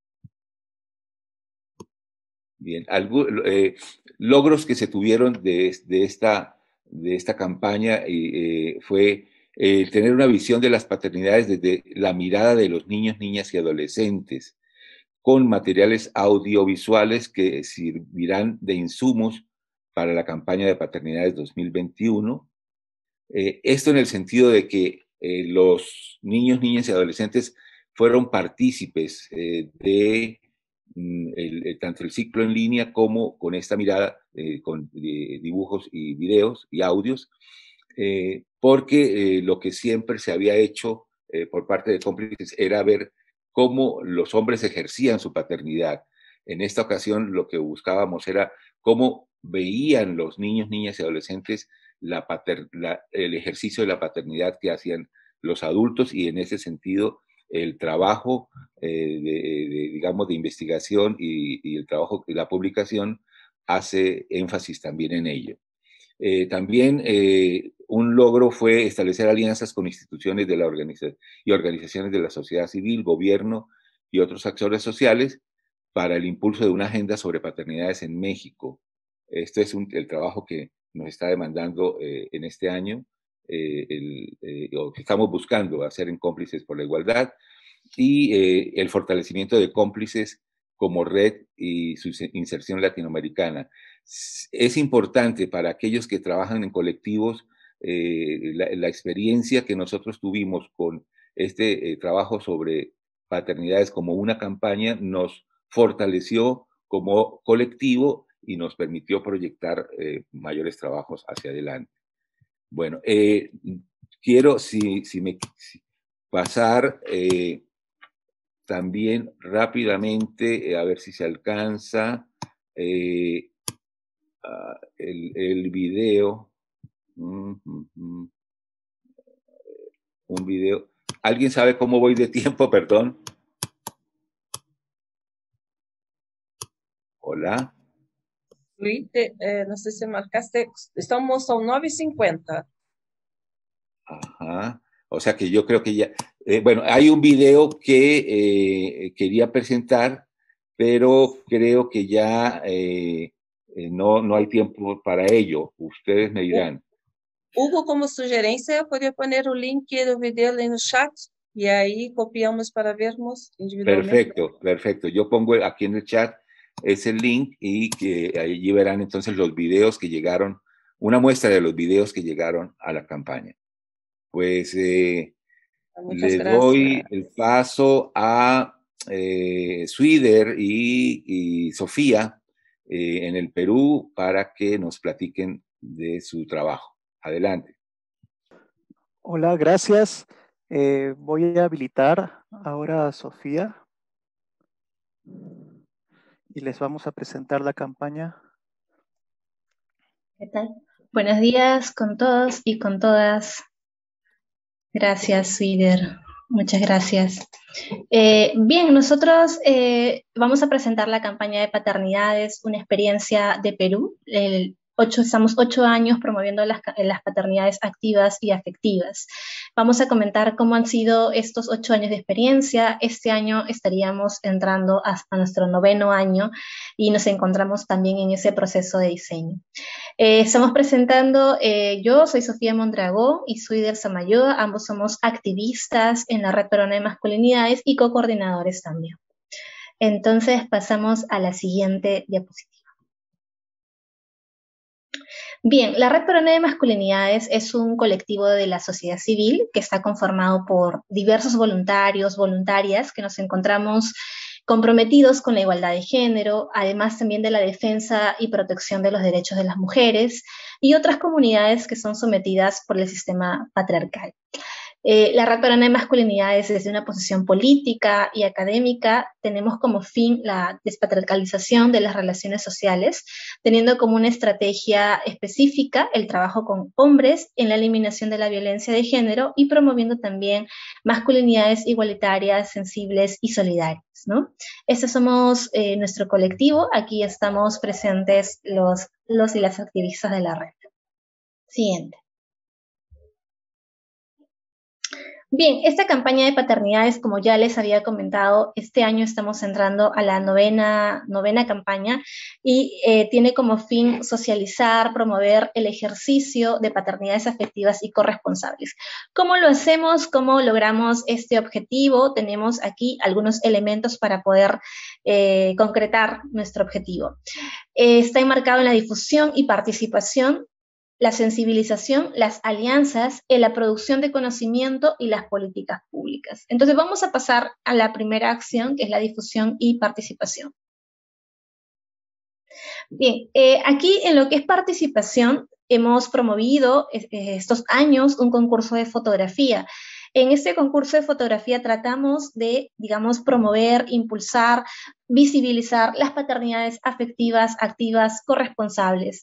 Bien. Logros que se tuvieron de esta campaña fue tener una visión de las paternidades desde la mirada de los niños, niñas y adolescentes, con materiales audiovisuales que servirán de insumos para la campaña de paternidades 2021. Esto en el sentido de que los niños, niñas y adolescentes fueron partícipes de tanto el ciclo en línea como con esta mirada con dibujos y videos y audios, porque lo que siempre se había hecho por parte de Cómplices era ver cómo los hombres ejercían su paternidad. En esta ocasión lo que buscábamos era cómo veían los niños, niñas y adolescentes el ejercicio de la paternidad que hacían los adultos, y en ese sentido el trabajo digamos, de investigación y el trabajo de la publicación hace énfasis también en ello. También un logro fue establecer alianzas con instituciones de la organización y organizaciones de la sociedad civil, gobierno y otros actores sociales para el impulso de una agenda sobre paternidades en México. Esto es el trabajo que nos está demandando en este año, o que estamos buscando hacer en Cómplices por la Igualdad, y el fortalecimiento de Cómplices como red y su inserción latinoamericana. Es importante para aquellos que trabajan en colectivos la experiencia que nosotros tuvimos con este trabajo sobre paternidades como una campaña nos fortaleció como colectivo y nos permitió proyectar mayores trabajos hacia adelante. Bueno, quiero pasar también rápidamente, a ver si se alcanza el video. Un video. ¿Alguien sabe cómo voy de tiempo? Perdón. Hola. Luis, no sé si marcaste, estamos a 9:50. Ajá. O sea que yo creo que ya... bueno, hay un video que quería presentar, pero creo que ya no hay tiempo para ello. Ustedes me dirán. Hugo, como sugerencia, podría poner el link del video en el chat y ahí copiamos para vernos individualmente. Perfecto, perfecto. Yo pongo aquí en el chat ese link y que allí verán entonces los videos que llegaron, una muestra de los videos que llegaron a la campaña. Pues le doy el paso a Swider y Sofía en el Perú para que nos platiquen de su trabajo. Adelante. Hola, gracias. Voy a habilitar ahora a Sofía y les vamos a presentar la campaña. ¿Qué tal? Buenos días con todos y con todas. Gracias, Swider. Muchas gracias. Bien, nosotros vamos a presentar la campaña de paternidades, una experiencia de Perú. Estamos 8 años promoviendo las paternidades activas y afectivas. Vamos a comentar cómo han sido estos 8 años de experiencia. Este año estaríamos entrando hasta nuestro 9º año y nos encontramos también en ese proceso de diseño. Estamos presentando, yo soy Sofía Mondragón y Swider Samayoa, ambos somos activistas en la Red Peruana de Masculinidades y co-coordinadores también. Entonces pasamos a la siguiente diapositiva. Bien, la Red Peruana de Masculinidades es un colectivo de la sociedad civil que está conformado por diversos voluntarios, voluntarias, que nos encontramos comprometidos con la igualdad de género, además también de la defensa y protección de los derechos de las mujeres y otras comunidades que son sometidas por el sistema patriarcal. La Red Peruana de Masculinidades, desde una posición política y académica, tenemos como fin la despatriarcalización de las relaciones sociales, teniendo como una estrategia específica el trabajo con hombres en la eliminación de la violencia de género y promoviendo también masculinidades igualitarias, sensibles y solidarias, ¿no? Este somos nuestro colectivo. Aquí estamos presentes los y las activistas de la red. Siguiente. Bien, esta campaña de paternidades, como ya les había comentado, este año estamos entrando a la novena campaña y tiene como fin socializar, promover el ejercicio de paternidades afectivas y corresponsables. ¿Cómo lo hacemos? ¿Cómo logramos este objetivo? Tenemos aquí algunos elementos para poder concretar nuestro objetivo. Está enmarcado en la difusión y participación, la sensibilización, las alianzas, en la producción de conocimiento y las políticas públicas. Entonces vamos a pasar a la primera acción, que es la difusión y participación. Bien, aquí en lo que es participación, hemos promovido estos años un concurso de fotografía. En este concurso de fotografía tratamos de, digamos, promover, impulsar, visibilizar las paternidades afectivas, activas, corresponsables.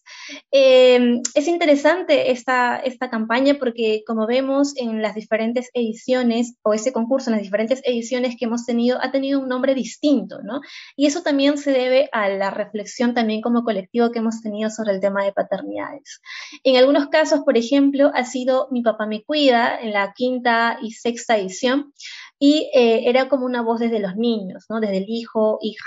Es interesante esta campaña porque, como vemos en las diferentes ediciones, o este concurso en las diferentes ediciones que hemos tenido, ha tenido un nombre distinto, ¿no? Y eso también se debe a la reflexión también como colectivo que hemos tenido sobre el tema de paternidades. En algunos casos, por ejemplo, ha sido Mi papá me cuida, en la 5ª y 6ª edición, y era como una voz desde los niños, ¿no? Desde el hijo, hija.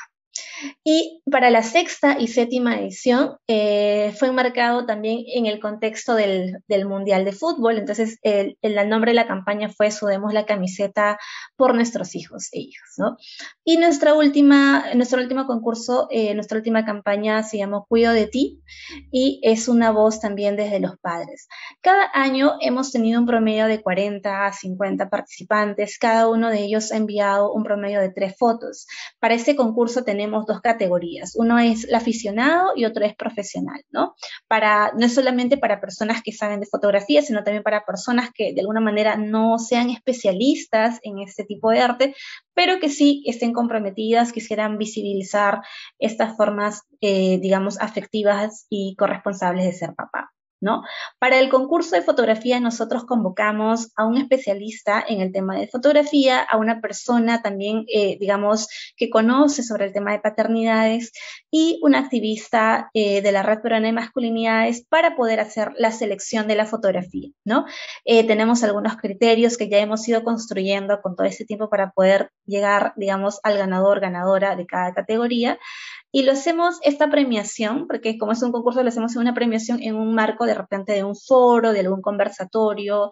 Y para la 6ª y 7ª edición fue enmarcado también en el contexto del Mundial de Fútbol. Entonces el nombre de la campaña fue Sudemos la camiseta por nuestros hijos e hijas, ¿no? Y nuestro último concurso, nuestra última campaña se llamó Cuido de ti, y es una voz también desde los padres. Cada año hemos tenido un promedio de 40 a 50 participantes. Cada uno de ellos ha enviado un promedio de 3 fotos. Para este concurso tenemos 2 categorías. Uno es el aficionado y otro es profesional, ¿no? No es solamente para personas que saben de fotografía, sino también para personas que de alguna manera no sean especialistas en este tipo de arte, pero que sí estén comprometidas, quisieran visibilizar estas formas, digamos, afectivas y corresponsables de ser papá, ¿no? Para el concurso de fotografía nosotros convocamos a un especialista en el tema de fotografía, a una persona también, digamos, que conoce sobre el tema de paternidades, y una activista de la Red Peruana de Masculinidades para poder hacer la selección de la fotografía, ¿no? Tenemos algunos criterios que ya hemos ido construyendo con todo este tiempo para poder llegar, digamos, al ganador, ganadora de cada categoría. Y lo hacemos, esta premiación, porque como es un concurso, lo hacemos en una premiación en un marco de repente de un foro, de algún conversatorio.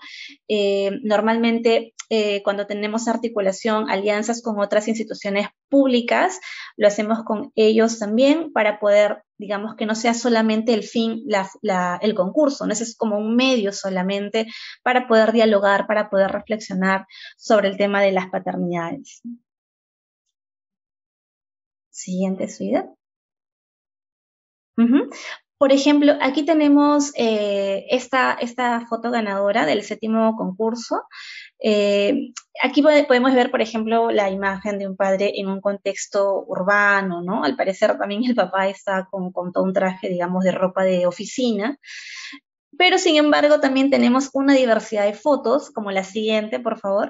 Normalmente cuando tenemos articulación, alianzas con otras instituciones públicas, lo hacemos con ellos también para poder, digamos, que no sea solamente el fin, el concurso, ¿no? Ese es como un medio solamente para poder dialogar, para poder reflexionar sobre el tema de las paternidades. Siguiente slide. Por ejemplo, aquí tenemos esta foto ganadora del 7º concurso. Aquí podemos ver, por ejemplo, la imagen de un padre en un contexto urbano, ¿no? Al parecer también el papá está con todo un traje, digamos, de ropa de oficina. Pero, sin embargo, también tenemos una diversidad de fotos, como la siguiente, por favor.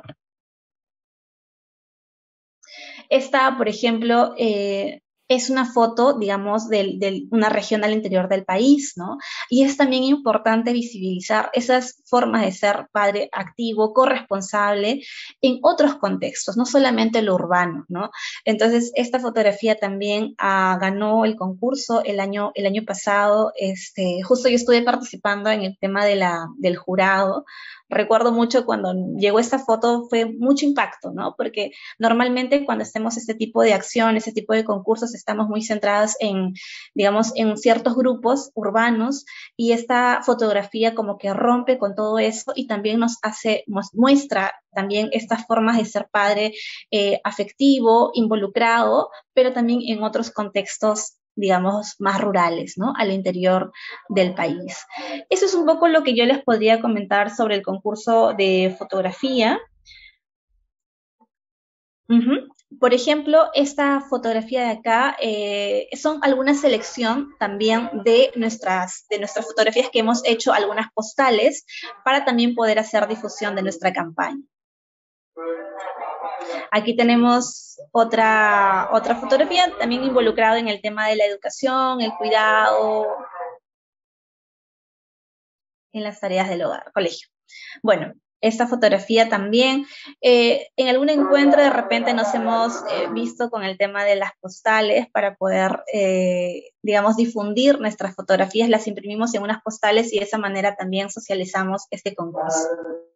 Esta, por ejemplo, es una foto, digamos, de una región al interior del país, ¿no? Y es también importante visibilizar esas formas de ser padre activo, corresponsable, en otros contextos, no solamente lo urbano, ¿no? Entonces, esta fotografía también ganó el concurso el año pasado. Justo yo estuve participando en el tema del jurado. Recuerdo mucho cuando llegó esta foto, fue mucho impacto, ¿no? Porque normalmente cuando hacemos este tipo de acción, este tipo de concursos, estamos muy centradas en, digamos, en ciertos grupos urbanos, y esta fotografía como que rompe con todo eso y también nos muestra también estas formas de ser padre afectivo, involucrado, pero también en otros contextos digamos, más rurales, ¿no? Al interior del país. Eso es un poco lo que yo les podría comentar sobre el concurso de fotografía. Por ejemplo, esta fotografía de acá son alguna selección también de nuestras fotografías que hemos hecho, algunas postales, para también poder hacer difusión de nuestra campaña. Aquí tenemos otra fotografía también involucrada en el tema de la educación, el cuidado, en las tareas del hogar, colegio. Bueno, esta fotografía también, en algún encuentro de repente nos hemos visto con el tema de las postales para poder, digamos, difundir nuestras fotografías, las imprimimos en unas postales y de esa manera también socializamos este concurso.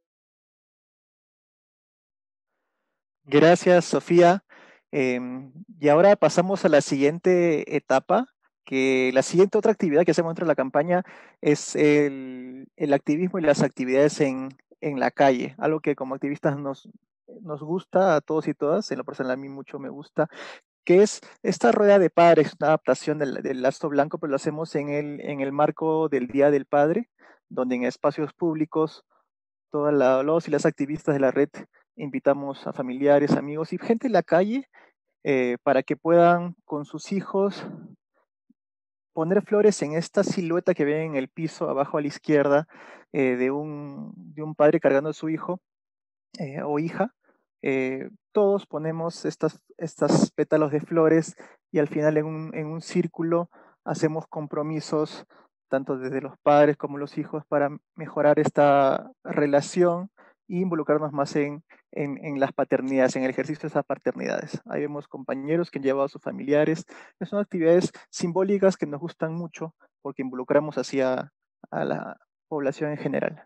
Gracias, Sofía. Y ahora pasamos a la siguiente etapa, que la siguiente otra actividad que hacemos dentro de la campaña es el activismo y las actividades en la calle, algo que como activistas nos gusta a todos y todas, en lo personal a mí mucho me gusta, que es esta rueda de padres, una adaptación del Lazo Blanco, pero lo hacemos en el marco del Día del Padre, donde en espacios públicos todos los y las activistas de la red invitamos a familiares, amigos y gente en la calle para que puedan con sus hijos poner flores en esta silueta que ven en el piso abajo a la izquierda de un padre cargando a su hijo o hija. Todos ponemos estas pétalos de flores y al final en un círculo hacemos compromisos tanto desde los padres como los hijos para mejorar esta relación e involucrarnos más en las paternidades, en el ejercicio de esas paternidades. Ahí vemos compañeros que han llevado a sus familiares. Son actividades simbólicas que nos gustan mucho porque involucramos así a la población en general.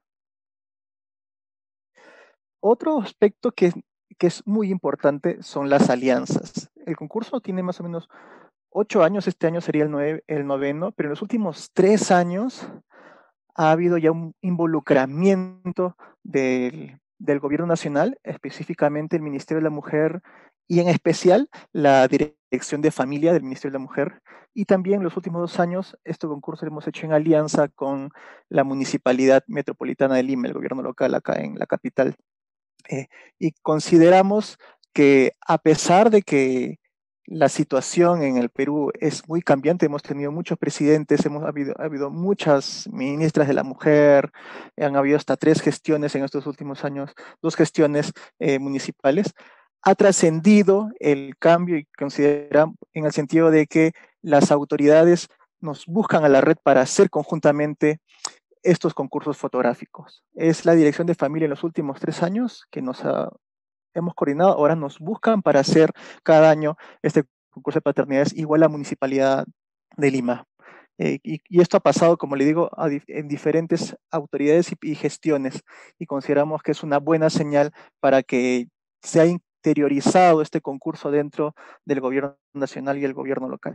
Otro aspecto que es muy importante son las alianzas. El concurso tiene más o menos 8 años, este año sería el noveno, pero en los últimos 3 años ha habido ya un involucramiento del gobierno nacional, específicamente el Ministerio de la Mujer y en especial la Dirección de Familia del Ministerio de la Mujer. Y también en los últimos 2 años, este concurso lo hemos hecho en alianza con la Municipalidad Metropolitana de Lima, el gobierno local acá en la capital. Y consideramos que a pesar de que la situación en el Perú es muy cambiante, hemos tenido muchos presidentes, ha habido muchas ministras de la mujer, han habido hasta 3 gestiones en estos últimos años, 2 gestiones municipales, ha trascendido el cambio y considera en el sentido de que las autoridades nos buscan a la red para hacer conjuntamente estos concursos fotográficos. Es la Dirección de Familia en los últimos 3 años que hemos coordinado, ahora nos buscan para hacer cada año este concurso de paternidades igual a la Municipalidad de Lima. Y esto ha pasado, como le digo, en diferentes autoridades y gestiones, y consideramos que es una buena señal para que se haya interiorizado este concurso dentro del gobierno nacional y el gobierno local.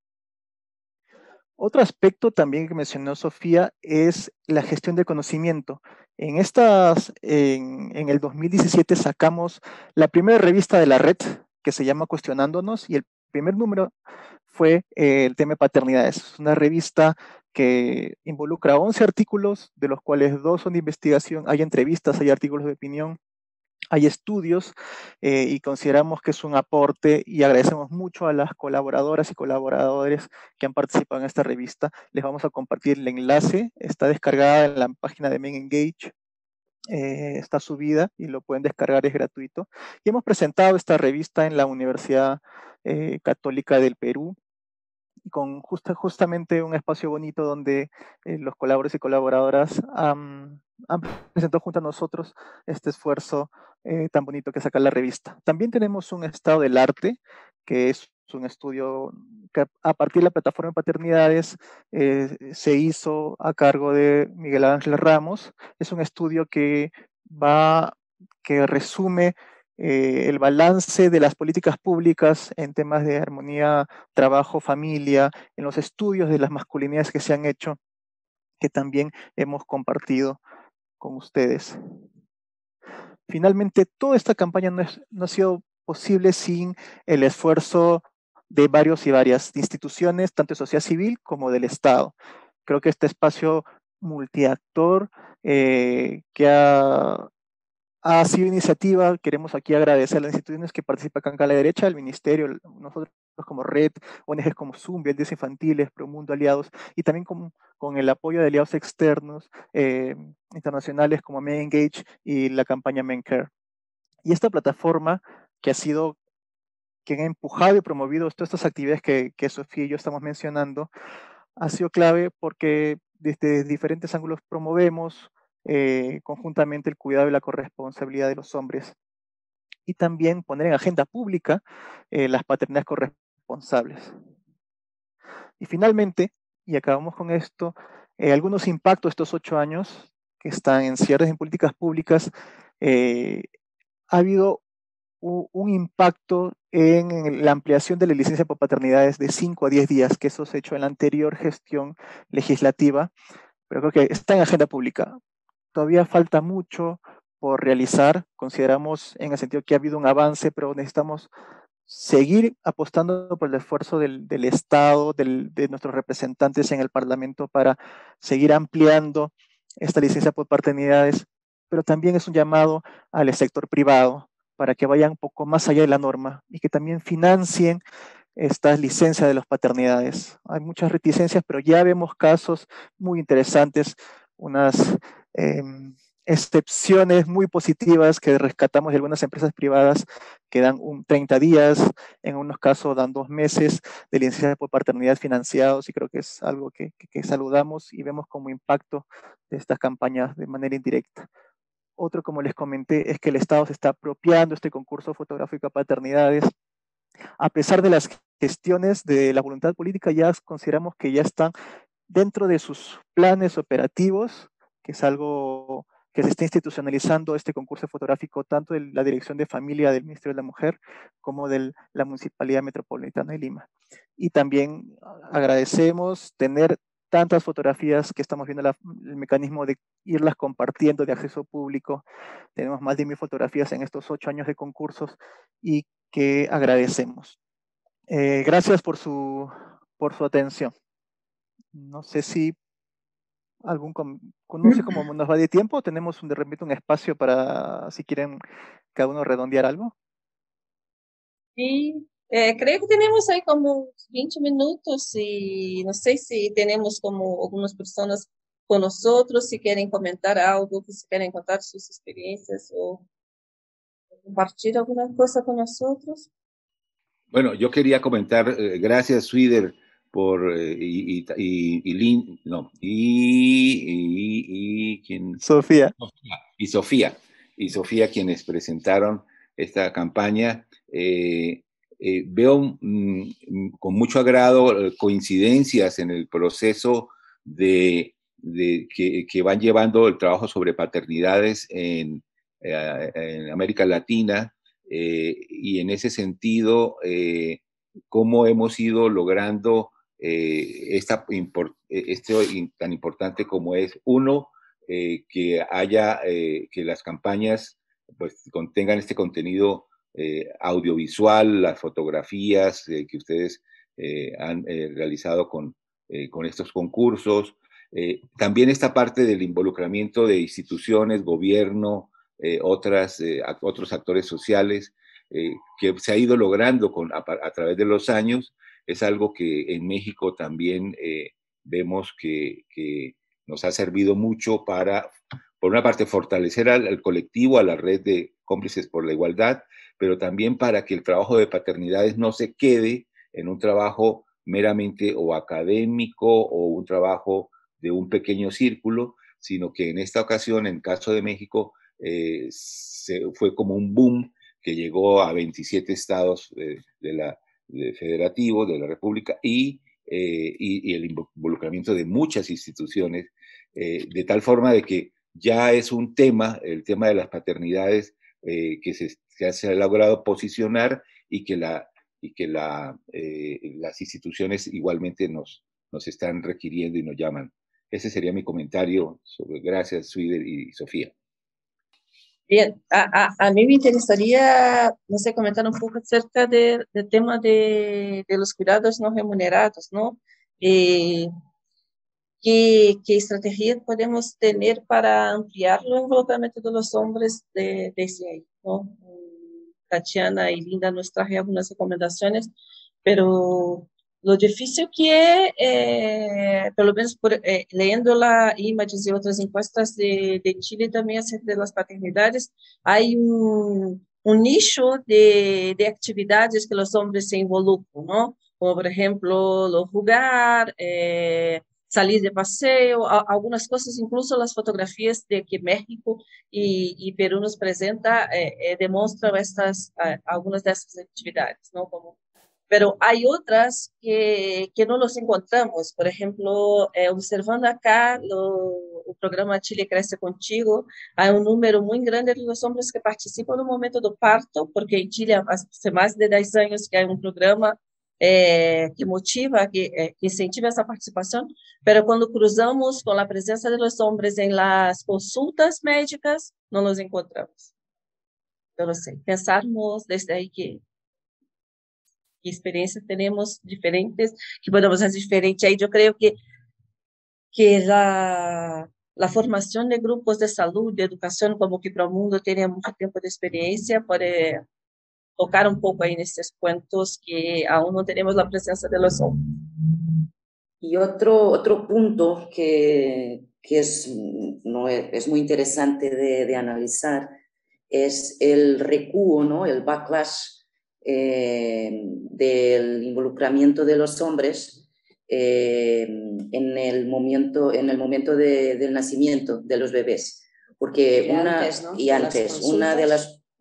Otro aspecto también que mencionó Sofía es la gestión de conocimiento. En el 2017 sacamos la primera revista de la red que se llama Cuestionándonos y el primer número fue el tema de paternidades. Es una revista que involucra 11 artículos, de los cuales 2 son de investigación, hay entrevistas, hay artículos de opinión, hay estudios y consideramos que es un aporte y agradecemos mucho a las colaboradoras y colaboradores que han participado en esta revista. Les vamos a compartir el enlace, está descargada en la página de Men Engage, está subida y lo pueden descargar, es gratuito. Y hemos presentado esta revista en la Universidad Católica del Perú, con justamente un espacio bonito donde los colaboradores y colaboradoras han presentado junto a nosotros este esfuerzo tan bonito que saca la revista. También tenemos un estado del arte, que es un estudio que a partir de la plataforma de paternidades se hizo a cargo de Miguel Ángel Ramos. Es un estudio que resume el balance de las políticas públicas en temas de armonía, trabajo, familia, en los estudios de las masculinidades que se han hecho, que también hemos compartido con ustedes. Finalmente, toda esta campaña no ha sido posible sin el esfuerzo de varios y varias instituciones, tanto de sociedad civil como del Estado. Creo que este espacio multiactor que ha sido iniciativa, queremos aquí agradecer a las instituciones que participan acá a la derecha, el Ministerio, nosotros como Red, ONGs como Zoom, Vialidades Infantiles, Promundo Aliados, y también con el apoyo de aliados externos internacionales como Men Engage y la campaña Men Care. Y esta plataforma que ha empujado y promovido todas estas actividades que Sofía y yo estamos mencionando, ha sido clave porque desde diferentes ángulos promovemos conjuntamente el cuidado y la corresponsabilidad de los hombres y también poner en agenda pública las paternidades corresponsables. Y finalmente, y acabamos con esto, algunos impactos de estos 8 años que están en cierres en políticas públicas, ha habido un impacto en la ampliación de la licencia por paternidades de 5 a 10 días, que eso se ha hecho en la anterior gestión legislativa, pero creo que está en agenda pública. Todavía falta mucho por realizar, consideramos en el sentido que ha habido un avance, pero necesitamos seguir apostando por el esfuerzo del Estado, de nuestros representantes en el Parlamento para seguir ampliando esta licencia por paternidades, pero también es un llamado al sector privado para que vayan un poco más allá de la norma y que también financien estas licencias de las paternidades. Hay muchas reticencias, pero ya vemos casos muy interesantes, unas excepciones muy positivas que rescatamos de algunas empresas privadas que dan 30 días, en unos casos dan 2 meses de licencia por paternidad financiados, y creo que es algo que saludamos y vemos como impacto de estas campañas de manera indirecta. Otro, como les comenté, es que el Estado se está apropiando este concurso fotográfico a paternidades. A pesar de las gestiones de la voluntad política, ya consideramos que ya están dentro de sus planes operativos, que es algo que se está institucionalizando este concurso fotográfico tanto de la Dirección de Familia del Ministerio de la Mujer como de la Municipalidad Metropolitana de Lima. Y también agradecemos tener tantas fotografías que estamos viendo el mecanismo de irlas compartiendo de acceso público. Tenemos más de 1000 fotografías en estos 8 años de concursos y que agradecemos. Gracias por su atención. No sé si no sé cómo nos va de tiempo, tenemos de repente un espacio para, si quieren, cada uno redondear algo. Sí, creo que tenemos ahí como 20 minutos y no sé si tenemos como algunas personas con nosotros, si quieren comentar algo, si quieren contar sus experiencias o compartir alguna cosa con nosotros. Bueno, yo quería comentar, gracias, Swider, por ¿quién? Sofía. Sofía, quienes presentaron esta campaña. Veo con mucho agrado coincidencias en el proceso que van llevando el trabajo sobre paternidades en América Latina. Y en ese sentido, cómo hemos ido logrando esto tan importante como es, uno, que haya, que las campañas pues contengan este contenido audiovisual, las fotografías que ustedes han realizado con estos concursos. También esta parte del involucramiento de instituciones, gobierno, otros actores sociales que se ha ido logrando a través de los años, es algo que en México también vemos que nos ha servido mucho para, por una parte, fortalecer al colectivo, a la red de cómplices por la igualdad, pero también para que el trabajo de paternidades no se quede en un trabajo meramente o académico o un trabajo de un pequeño círculo, sino que en esta ocasión, en el caso de México, fue como un boom que llegó a 27 estados federativos de la República y el involucramiento de muchas instituciones, de tal forma de que ya es un tema, el tema de las paternidades, que se ha logrado posicionar y que las instituciones igualmente nos están requiriendo y nos llaman. Ese sería mi comentario. Gracias, Swider y Sofía. Bien, a mí me interesaría, no sé, comentar un poco acerca del tema de los cuidados no remunerados, ¿no? ¿Qué estrategias podemos tener para ampliar el involucramiento de los hombres desde ahí, ¿no? Tatiana y Linda nos traje algunas recomendaciones, pero lo difícil que es, pelo menos leyendo la Images y otras encuestas de Chile también acerca de las paternidades, hay un nicho de actividades que los hombres se involucran, ¿no? Como por ejemplo, lo jugar, salir de paseo, algunas cosas, incluso las fotografías de que México y Perú nos presenta, demuestran algunas de estas actividades, ¿no? Pero hay otras que no los encontramos. Por ejemplo, observando acá el programa Chile Crece Contigo, hay un número muy grande de los hombres que participan no momento do parto, porque en Chile hace más de 10 años que hay un programa que motiva, que incentiva essa participação, pero quando cruzamos com a presença de los hombres em las consultas médicas, não nos encontramos. Eu não sei, pensarmos desde aí que experiências temos diferentes, que podemos fazer diferente. Aí eu creio que a formação de grupos de saúde, de educação, como que para o mundo tenha muito tempo de experiência, pode tocar un poco ahí en estos cuentos que aún no tenemos la presencia de los hombres. Y otro punto que es muy interesante de analizar es el recuo, ¿no? El backlash del involucramiento de los hombres en el momento del nacimiento de los bebés. Porque una de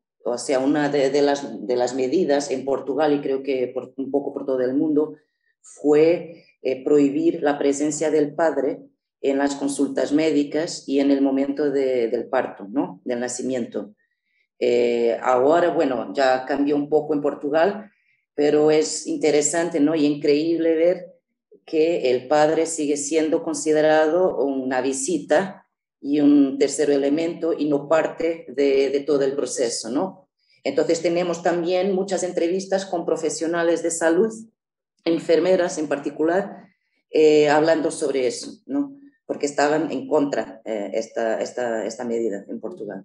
las medidas en Portugal, y creo que un poco por todo el mundo, fue prohibir la presencia del padre en las consultas médicas y en el momento del parto, ¿no? Del nacimiento. Ahora, bueno, ya cambió un poco en Portugal, pero es interesante, ¿no? Y increíble ver que el padre sigue siendo considerado una visita y un tercer elemento y no parte de todo el proceso, ¿no? Entonces tenemos también muchas entrevistas con profesionales de salud, enfermeras en particular, hablando sobre eso, ¿no? Porque estaban en contra esta medida en Portugal.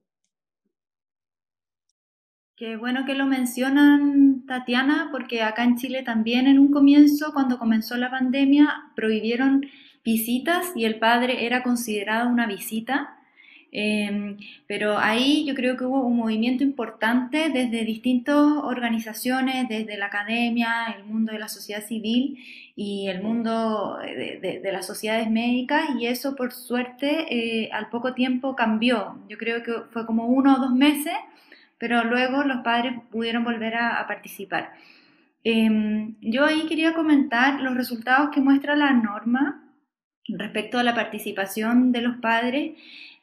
Qué bueno que lo mencionan, Tatiana, porque acá en Chile también en un comienzo, cuando comenzó la pandemia, prohibieron visitas y el padre era considerado una visita. Pero ahí yo creo que hubo un movimiento importante desde distintas organizaciones, desde la academia, el mundo de la sociedad civil y el mundo de las sociedades médicas, y eso por suerte al poco tiempo cambió. Yo creo que fue como 1 o 2 meses, pero luego los padres pudieron volver a participar. Yo ahí quería comentar los resultados que muestra la norma respecto a la participación de los padres.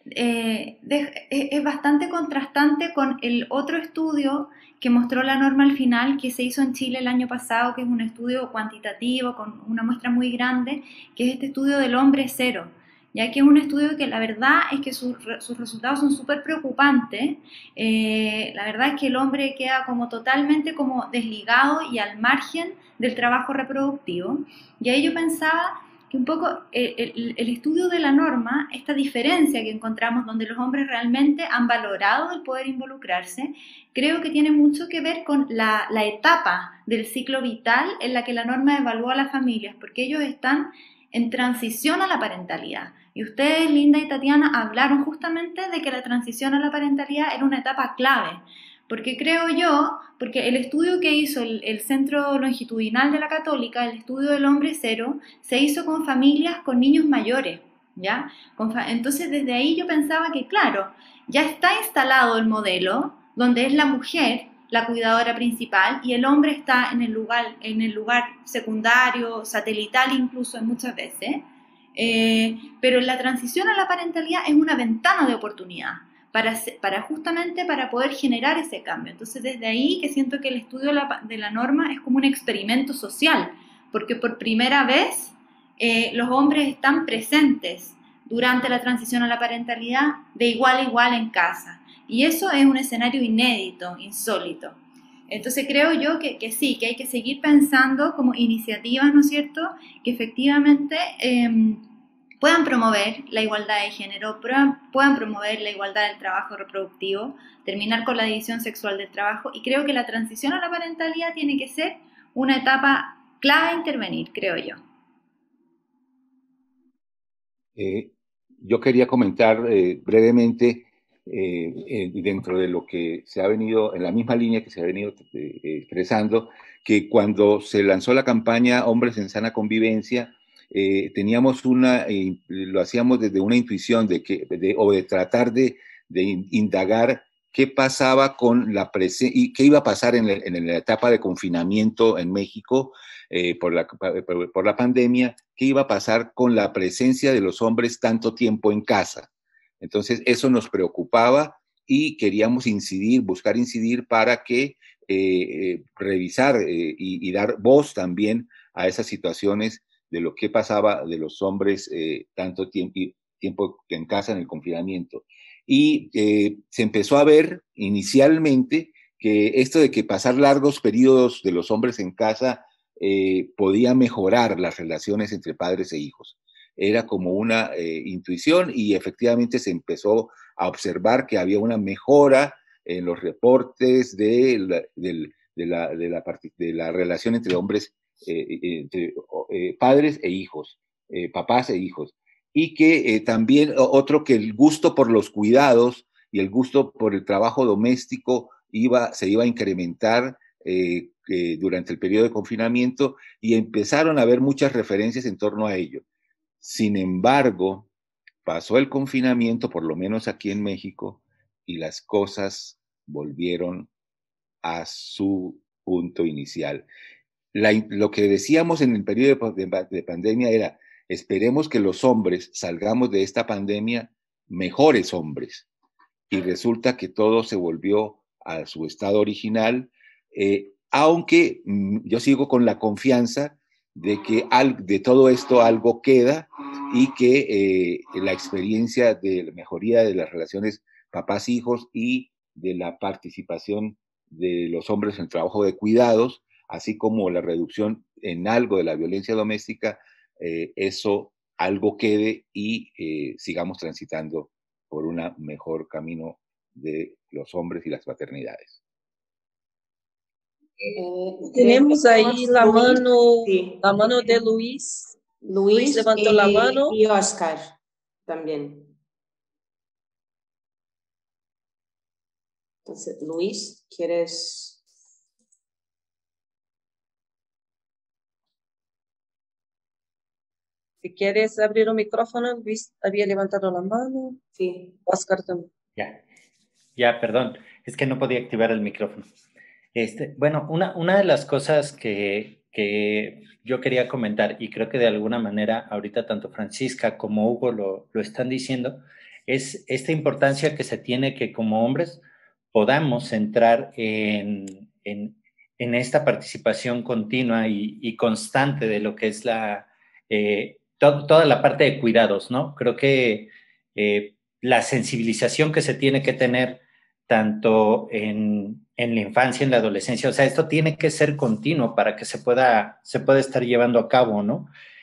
Es bastante contrastante con el otro estudio que mostró la norma al final, que se hizo en Chile el año pasado, que es un estudio cuantitativo con una muestra muy grande, que es este estudio del hombre cero, ya que es un estudio que la verdad es que sus resultados son súper preocupantes. La verdad es que el hombre queda como totalmente como desligado y al margen del trabajo reproductivo, y ahí yo pensaba que un poco el estudio de la norma, esta diferencia que encontramos donde los hombres realmente han valorado el poder involucrarse, creo que tiene mucho que ver con la etapa del ciclo vital en la que la norma evalúa a las familias, porque ellos están en transición a la parentalidad. Y ustedes, Linda y Tatiana, hablaron justamente de que la transición a la parentalidad era una etapa clave. Porque creo yo, porque el estudio que hizo el Centro Longitudinal de la Católica, el estudio del hombre cero, se hizo con familias con niños mayores, ¿ya? Entonces desde ahí yo pensaba que, claro, ya está instalado el modelo donde es la mujer la cuidadora principal y el hombre está en el lugar secundario, satelital incluso muchas veces, pero la transición a la parentalidad es una ventana de oportunidad justamente para poder generar ese cambio. Entonces desde ahí que siento que el estudio de la norma es como un experimento social, porque por primera vez los hombres están presentes durante la transición a la parentalidad de igual a igual en casa. Y eso es un escenario inédito, insólito. Entonces creo yo que sí, que hay que seguir pensando como iniciativas, ¿no es cierto?, que efectivamente puedan promover la igualdad de género, puedan promover la igualdad del trabajo reproductivo, terminar con la división sexual del trabajo, y creo que la transición a la parentalidad tiene que ser una etapa clave a intervenir, creo yo. Yo quería comentar brevemente dentro de lo que se ha venido, en la misma línea que se ha venido expresando, que cuando se lanzó la campaña Hombres en Sana Convivencia, teníamos lo hacíamos desde una intuición o de tratar de indagar qué pasaba con la presencia y qué iba a pasar en la etapa de confinamiento en México por la pandemia, qué iba a pasar con la presencia de los hombres tanto tiempo en casa. Entonces, eso nos preocupaba y queríamos buscar incidir para que revisar y dar voz también a esas situaciones de lo que pasaba de los hombres tanto tiempo en casa en el confinamiento. Y se empezó a ver inicialmente que esto de que pasar largos periodos de los hombres en casa podía mejorar las relaciones entre padres e hijos. Era como una intuición y efectivamente se empezó a observar que había una mejora en los reportes de la relación entre hombres, entre padres e hijos, papás e hijos. Y que también que el gusto por los cuidados y el gusto por el trabajo doméstico se iba a incrementar durante el periodo de confinamiento, y empezaron a haber muchas referencias en torno a ello. Sin embargo, pasó el confinamiento, por lo menos aquí en México, y las cosas volvieron a su punto inicial. Lo que decíamos en el periodo de pandemia era: esperemos que los hombres salgamos de esta pandemia mejores hombres. Y resulta que todo se volvió a su estado original, aunque yo sigo con la confianza de que de todo esto algo queda, y que la experiencia de la mejoría de las relaciones papás-hijos y de la participación de los hombres en el trabajo de cuidados, así como la reducción en algo de la violencia doméstica, eso algo quede y sigamos transitando por un mejor camino de los hombres y las paternidades. Tenemos ahí la mano, sí, la mano de Luis. Luis levantó la mano. Y Oscar también. Entonces, Luis, ¿quieres? Si quieres abrir el micrófono, Luis había levantado la mano. Sí. Oscar también. Ya, perdón, es que no podía activar el micrófono. Bueno, una de las cosas que yo quería comentar, y creo que de alguna manera ahorita tanto Francisca como Hugo lo están diciendo, es esta importancia que se tiene que como hombres podamos entrar en esta participación continua y constante de lo que es toda la parte de cuidados, ¿no? Creo que la sensibilización que se tiene que tener tanto en la infancia, en la adolescencia, o sea, esto tiene que ser continuo para que se pueda estar llevando a cabo, ¿no?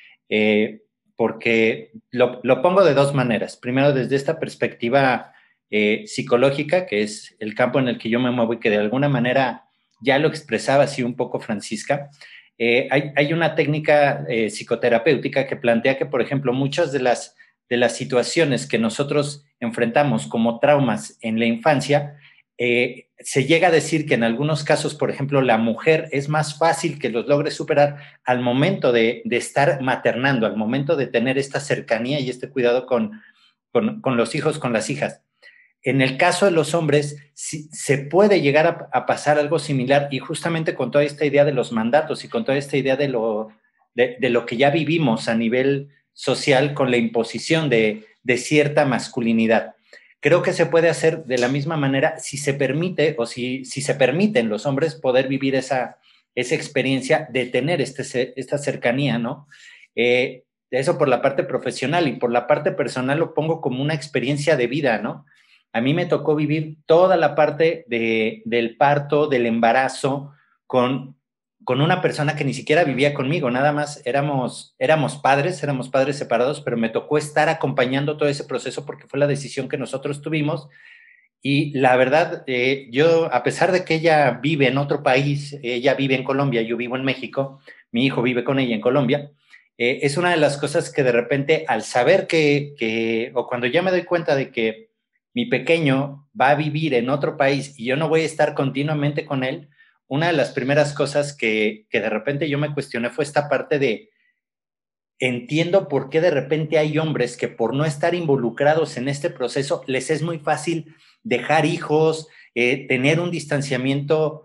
Porque lo pongo de dos maneras. Primero, desde esta perspectiva psicológica, que es el campo en el que yo me muevo y que de alguna manera ya lo expresaba así un poco Francisca. Hay una técnica psicoterapéutica que plantea que, por ejemplo, muchas de las situaciones que nosotros enfrentamos como traumas en la infancia, se llega a decir que en algunos casos, por ejemplo, la mujer es más fácil que los logre superar al momento de estar maternando, al momento de tener esta cercanía y este cuidado con los hijos, con las hijas. En el caso de los hombres, sí, se puede llegar a pasar algo similar, y justamente con toda esta idea de los mandatos y con toda esta idea de lo que ya vivimos a nivel social con la imposición de cierta masculinidad. Creo que se puede hacer de la misma manera si se permite o si se permiten los hombres poder vivir esa experiencia de tener esta cercanía, ¿no? Eso por la parte profesional, y por la parte personal lo pongo como una experiencia de vida, ¿no? a mí me tocó vivir toda la parte del parto, del embarazo, con una persona que ni siquiera vivía conmigo, nada más éramos padres separados, pero me tocó estar acompañando todo ese proceso porque fue la decisión que nosotros tuvimos. Y la verdad, yo, a pesar de que ella vive en otro país, ella vive en Colombia, yo vivo en México, mi hijo vive con ella en Colombia, es una de las cosas que de repente al saber o cuando ya me doy cuenta de que mi pequeño va a vivir en otro país y yo no voy a estar continuamente con él, una de las primeras cosas que de repente yo me cuestioné fue esta parte de entiendo por qué de repente hay hombres que por no estar involucrados en este proceso les es muy fácil dejar hijos, tener un distanciamiento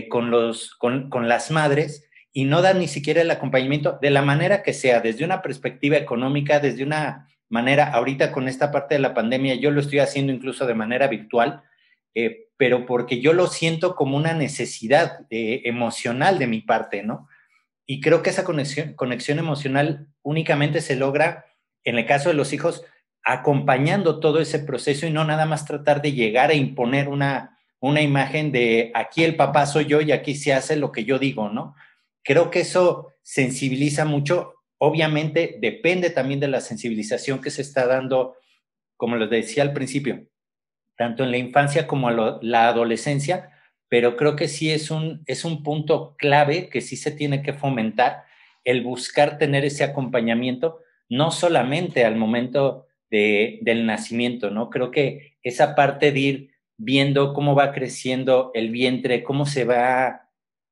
con las madres y no dar ni siquiera el acompañamiento de la manera que sea, desde una perspectiva económica, desde una manera, ahorita con esta parte de la pandemia, yo lo estoy haciendo incluso de manera virtual, pero porque yo lo siento como una necesidad emocional de mi parte, ¿no? Y creo que esa conexión emocional únicamente se logra, en el caso de los hijos, acompañando todo ese proceso y no nada más tratar de llegar a imponer una imagen de aquí el papá soy yo y aquí se hace lo que yo digo, ¿no? Creo que eso sensibiliza mucho. Obviamente depende también de la sensibilización que se está dando, como les decía al principio, tanto en la infancia como la adolescencia, pero creo que sí es un punto clave que sí se tiene que fomentar, el buscar tener ese acompañamiento, no solamente al momento del nacimiento, ¿no? Creo que esa parte de ir viendo cómo va creciendo el vientre, cómo se va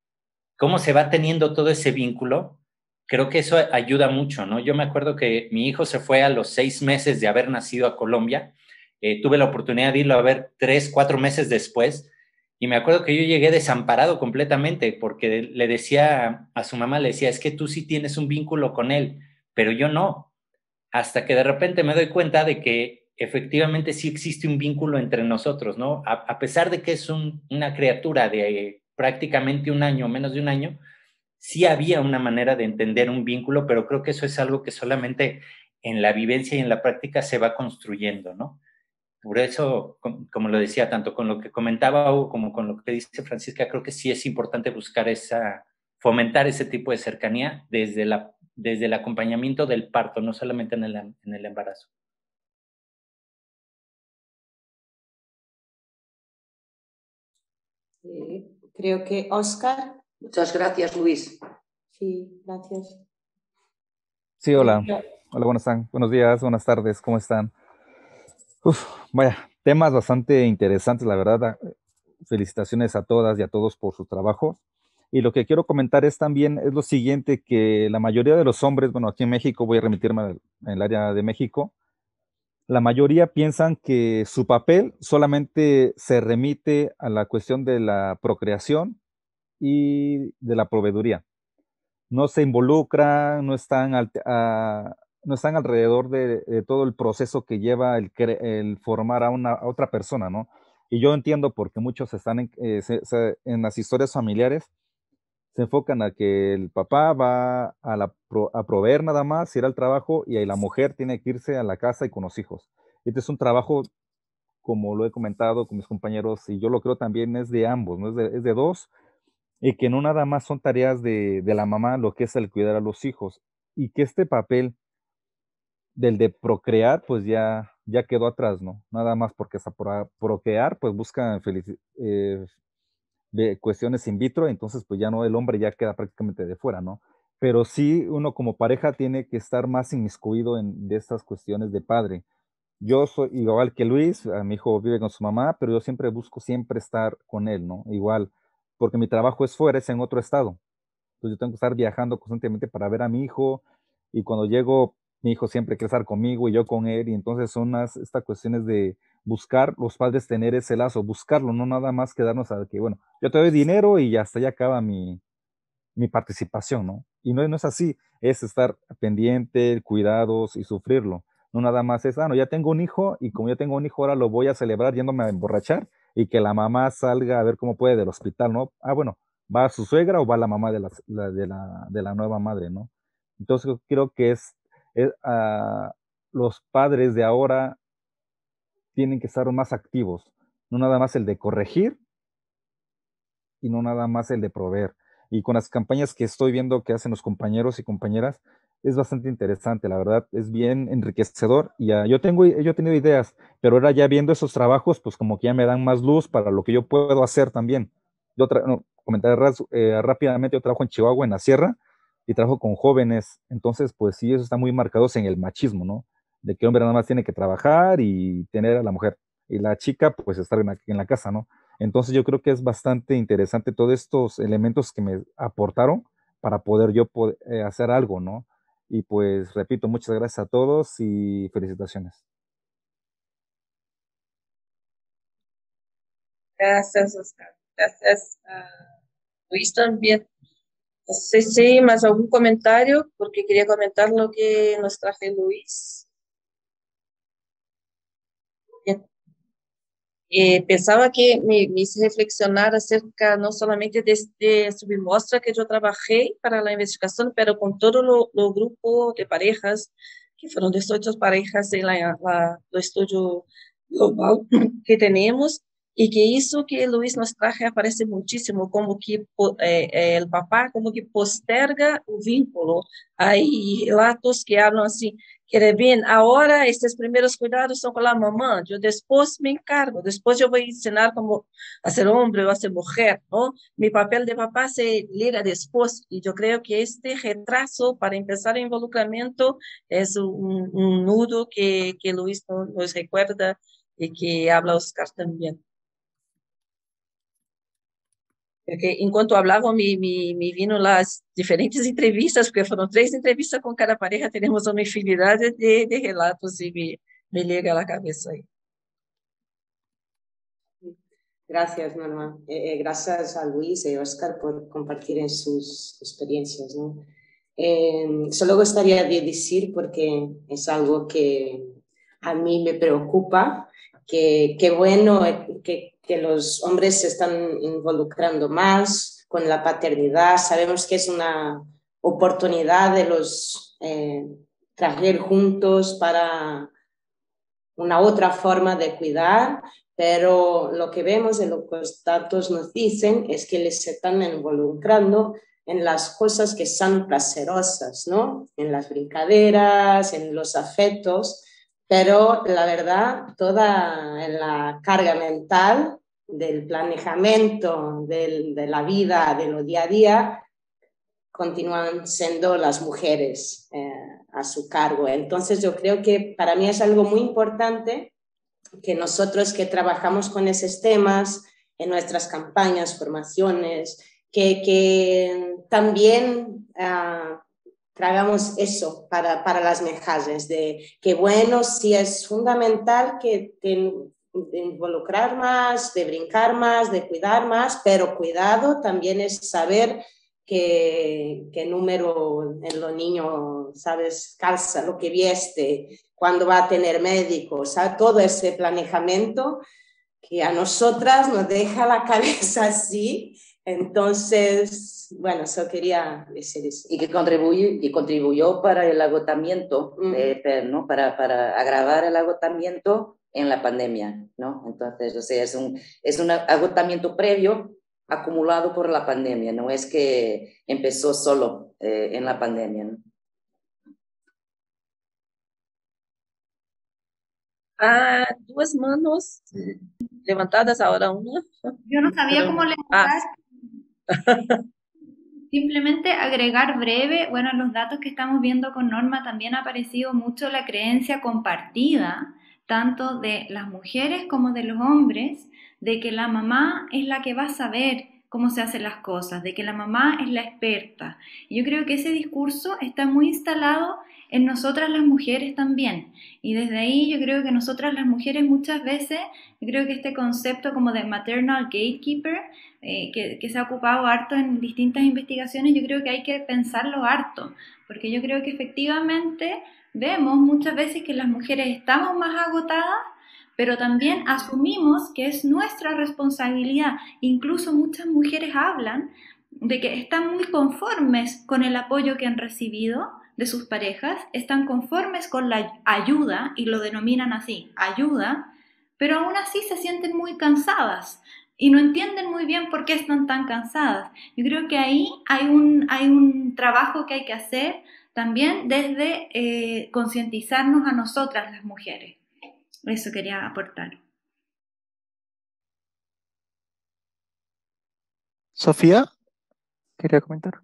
teniendo todo ese vínculo, creo que eso ayuda mucho, ¿no? Yo me acuerdo que mi hijo se fue a los 6 meses de haber nacido a Colombia. Tuve la oportunidad de irlo a ver 3, 4 meses después y me acuerdo que yo llegué desamparado completamente porque le decía a su mamá, le decía, es que tú sí tienes un vínculo con él, pero yo no. Hasta que de repente me doy cuenta de que efectivamente sí existe un vínculo entre nosotros, ¿no? A pesar de que es una criatura de prácticamente un año, menos de un año, sí había una manera de entender un vínculo, pero creo que eso es algo que solamente en la vivencia y en la práctica se va construyendo, ¿no? Por eso, como lo decía, tanto con lo que comentaba Hugo como con lo que dice Francisca, creo que sí es importante buscar fomentar ese tipo de cercanía desde el acompañamiento del parto, no solamente en el embarazo. Creo que Oscar. Muchas gracias, Luis. Sí, gracias. Sí, hola. Hola, buenos días, buenas tardes, ¿cómo están? Vaya, temas bastante interesantes, la verdad. Felicitaciones a todas y a todos por su trabajo. Y lo que quiero comentar es también es lo siguiente, que la mayoría de los hombres, bueno, aquí en México, voy a remitirme al área de México, la mayoría piensan que su papel solamente se remite a la cuestión de la procreación y de la proveeduría. No se involucran, no están alrededor de todo el proceso que lleva el formar a otra persona, ¿no? Y yo entiendo porque muchos están en las historias familiares, se enfocan a que el papá va a proveer nada más, ir al trabajo, y ahí la mujer tiene que irse a la casa y con los hijos. Este es un trabajo, como lo he comentado con mis compañeros, y yo lo creo también, es de ambos, ¿no? Es de dos, y que no nada más son tareas de la mamá lo que es el cuidar a los hijos, y que este papel del de procrear, pues ya quedó atrás, ¿no? Nada más porque hasta procrear, pues buscan de cuestiones in vitro, entonces pues ya no, el hombre ya queda prácticamente de fuera, ¿no? Pero sí, uno como pareja tiene que estar más inmiscuido de estas cuestiones de padre. Yo soy igual que Luis, a mi hijo vive con su mamá, pero yo siempre busco siempre estar con él, ¿no? Igual, porque mi trabajo es fuera, es en otro estado. Entonces yo tengo que estar viajando constantemente para ver a mi hijo, y cuando llego, mi hijo siempre quiere estar conmigo y yo con él, y entonces son estas cuestiones de buscar los padres tener ese lazo, buscarlo, no nada más quedarnos a que, bueno, yo te doy dinero y hasta ya acaba mi participación, ¿no? Y no es así, es estar pendiente, cuidados y sufrirlo. No nada más es, no, ya tengo un hijo, y como ya tengo un hijo, ahora lo voy a celebrar yéndome a emborrachar y que la mamá salga a ver cómo puede del hospital, ¿no? Bueno, ¿va su suegra o va la mamá de la nueva madre, ¿no? Entonces yo creo que los padres de ahora tienen que estar más activos, no nada más el de corregir y no nada más el de proveer. Y con las campañas que estoy viendo que hacen los compañeros y compañeras, es bastante interesante, la verdad, es bien enriquecedor. Y yo he tenido ideas, pero ahora ya viendo esos trabajos, pues como que ya me dan más luz para lo que yo puedo hacer también. Comentar rápidamente, yo trabajo en Chihuahua, en la sierra, y trabajo con jóvenes, entonces pues sí, eso está muy marcados en el machismo, ¿no? De que el hombre nada más tiene que trabajar y tener a la mujer, y la chica pues estar en la casa, ¿no? Entonces yo creo que es bastante interesante todos estos elementos que me aportaron para poder yo hacer algo, ¿no? Y pues repito, muchas gracias a todos y felicitaciones. Gracias, Oscar. Gracias, Luis también. No sé si más algún comentario, porque quería comentar lo que nos traje Luis. Bien. Pensaba que me hice reflexionar acerca no solamente de este submostra que yo trabajé para la investigación, pero con todo lo grupo de parejas, que fueron 18 parejas en lo estudio global que tenemos, y que isso que Luis nos traje aparece muchísimo, como que el papá como que posterga o vínculo. Hay relatos que hablan así, que bien, ahora estes primeiros cuidados são com a mamã, eu depois me encargo, depois eu vou ensinar como a ser homem ou a ser mulher, ¿no? Mi papel de papá se llega depois, e eu creio que este retraso para empezar o involucramento é nudo que Luis nos recuerda e que habla Oscar também. Porque enquanto hablava, me vino las diferentes entrevistas, porque foram 3 entrevistas com cada pareja, temos uma infinidade de relatos e me llega a la cabeza ahí. Gracias, Norma. Gracias a Luis y Oscar por compartir en sus experiencias, ¿no? Solo gustaría de decir, porque es algo que a mí me preocupa, que bueno que los hombres se están involucrando más con la paternidad. Sabemos que es una oportunidad de los traer juntos para una otra forma de cuidar, pero lo que vemos y lo que los datos nos dicen es que les están involucrando en las cosas que son placerosas, ¿no? En las brincaderas, en los afectos, pero la verdad, toda la carga mental del planeamiento de la vida, de lo día a día, continúan siendo las mujeres a su cargo. Entonces yo creo que para mí es algo muy importante que nosotros que trabajamos con esos temas en nuestras campañas, formaciones, que también tragamos eso para las mejadas, de que bueno, sí es fundamental que de involucrar más, de brincar más, de cuidar más, pero cuidado también es saber qué número en los niños, ¿sabes? Calza, lo que viste, cuándo va a tener médicos, ¿sabes? Todo ese planeamiento que a nosotras nos deja la cabeza así. Entonces, bueno, eso quería decir eso. Y que contribuyó para el agotamiento, ¿no? Para agravar el agotamiento en la pandemia, ¿no? Entonces, o sea, es un agotamiento previo acumulado por la pandemia, no es que empezó solo en la pandemia, ¿no? Duas manos levantadas, ahora una. Yo no sabía cómo levantar. Simplemente agregar breve, bueno, los datos que estamos viendo con Norma también ha aparecido mucho la creencia compartida, tanto de las mujeres como de los hombres, de que la mamá es la que va a saber cómo se hacen las cosas, de que la mamá es la experta. Y yo creo que ese discurso está muy instalado en nosotras las mujeres también. Y desde ahí yo creo que nosotras las mujeres muchas veces, yo creo que este concepto como de maternal gatekeeper, que se ha ocupado harto en distintas investigaciones, yo creo que hay que pensarlo harto, porque yo creo que efectivamente vemos muchas veces que las mujeres estamos más agotadas, pero también asumimos que es nuestra responsabilidad. Incluso muchas mujeres hablan de que están muy conformes con el apoyo que han recibido de sus parejas, están conformes con la ayuda, y lo denominan así, ayuda, pero aún así se sienten muy cansadas y no entienden muy bien por qué están tan cansadas. Yo creo que ahí hay un trabajo que hay que hacer también desde concientizarnos a nosotras las mujeres. Eso quería aportar. Sofía, quería comentar.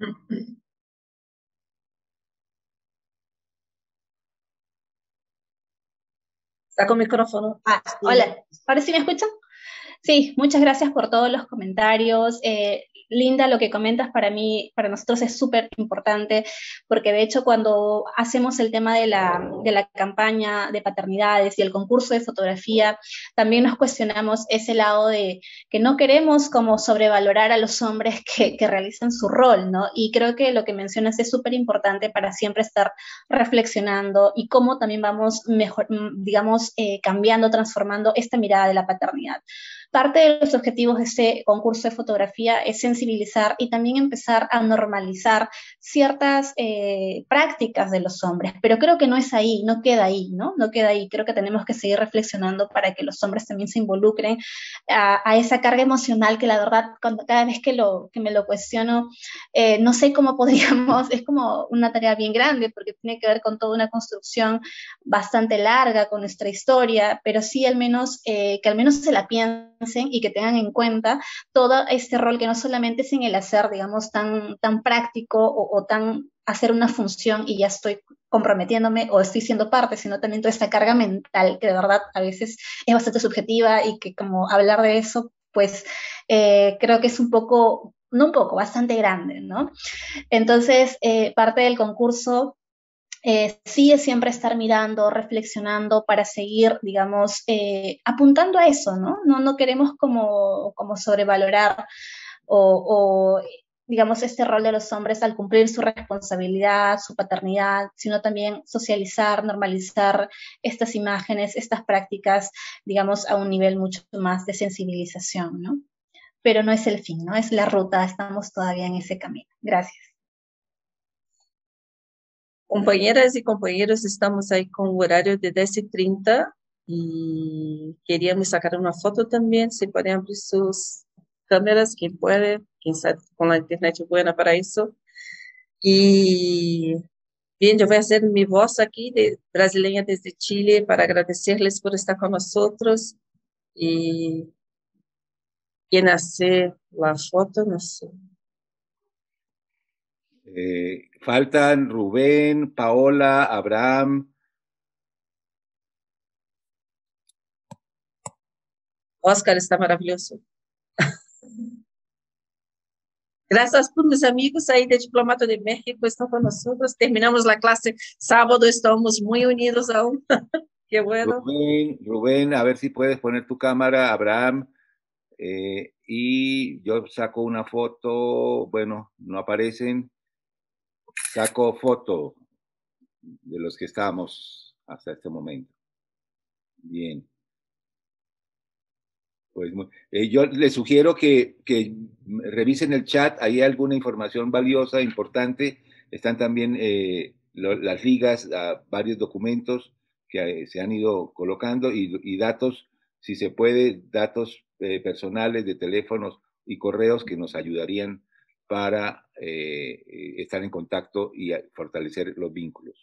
Está con micrófono. Hola, ¿ahora sí me escuchan? Sí, muchas gracias por todos los comentarios. Linda, lo que comentas para nosotros es súper importante, porque de hecho cuando hacemos el tema de la campaña de paternidades y el concurso de fotografía, también nos cuestionamos ese lado de que no queremos como sobrevalorar a los hombres que realizan su rol, ¿no? Y creo que lo que mencionas es súper importante para siempre estar reflexionando y cómo también vamos cambiando, transformando esta mirada de la paternidad. Parte de los objetivos de este concurso de fotografía es sensibilizar y también empezar a normalizar ciertas prácticas de los hombres, pero creo que no es ahí, no queda ahí, ¿no? No queda ahí, creo que tenemos que seguir reflexionando para que los hombres también se involucren a esa carga emocional que la verdad, cada vez que me lo cuestiono, no sé cómo podríamos, es como una tarea bien grande, porque tiene que ver con toda una construcción bastante larga, con nuestra historia, pero sí al menos, que al menos se la piensen y que tengan en cuenta todo este rol que no solamente es en el hacer, digamos, tan práctico o tan hacer una función y ya estoy comprometiéndome o estoy siendo parte, sino también toda esta carga mental que de verdad a veces es bastante subjetiva y que como hablar de eso, pues creo que es bastante grande, ¿no? Entonces, parte del concurso sí es siempre estar mirando, reflexionando para seguir, digamos, apuntando a eso, ¿no? No queremos como sobrevalorar o, digamos, este rol de los hombres al cumplir su responsabilidad, su paternidad, sino también socializar, normalizar estas imágenes, estas prácticas, digamos, a un nivel mucho más de sensibilización, ¿no? Pero no es el fin, ¿no? Es la ruta, estamos todavía en ese camino. Gracias. Compañeras y compañeros, estamos ahí con un horario de 10:30 y queríamos sacar una foto también, si pueden abrir sus cámaras, quien puede, quien está con la internet buena para eso. Y bien, yo voy a hacer mi voz aquí de brasileña desde Chile para agradecerles por estar con nosotros y quien hace la foto, no sé. Faltan Rubén, Paola, Abraham. Oscar está maravilloso. Gracias por mis amigos ahí de Diplomata de México, están con nosotros. Terminamos la clase sábado, estamos muy unidos aún. Qué bueno. Rubén, a ver si puedes poner tu cámara, Abraham. Y yo saco una foto, bueno, no aparecen. Saco foto de los que estamos hasta este momento. Bien. Pues yo les sugiero que revisen el chat, ahí hay alguna información valiosa, importante. Están también las ligas a varios documentos que se han ido colocando y datos, si se puede, datos personales de teléfonos y correos que nos ayudarían para estar en contacto y fortalecer los vínculos.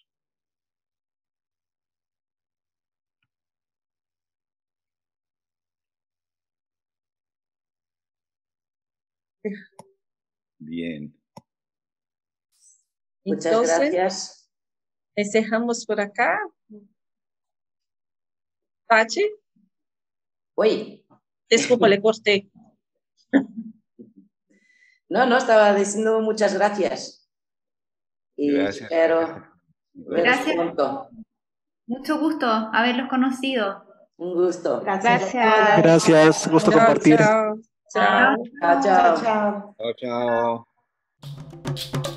Bien. Muchas Entonces, gracias. Cerramos por acá. Pati. Oi. Desculpa, le corté. No, estaba diciendo muchas gracias. Y gracias. espero veros Gracias. pronto. Mucho gusto haberlos conocido. Un gusto. Gracias. Gracias, gusto compartir. Chao. Chao. Chao. Chao, chao.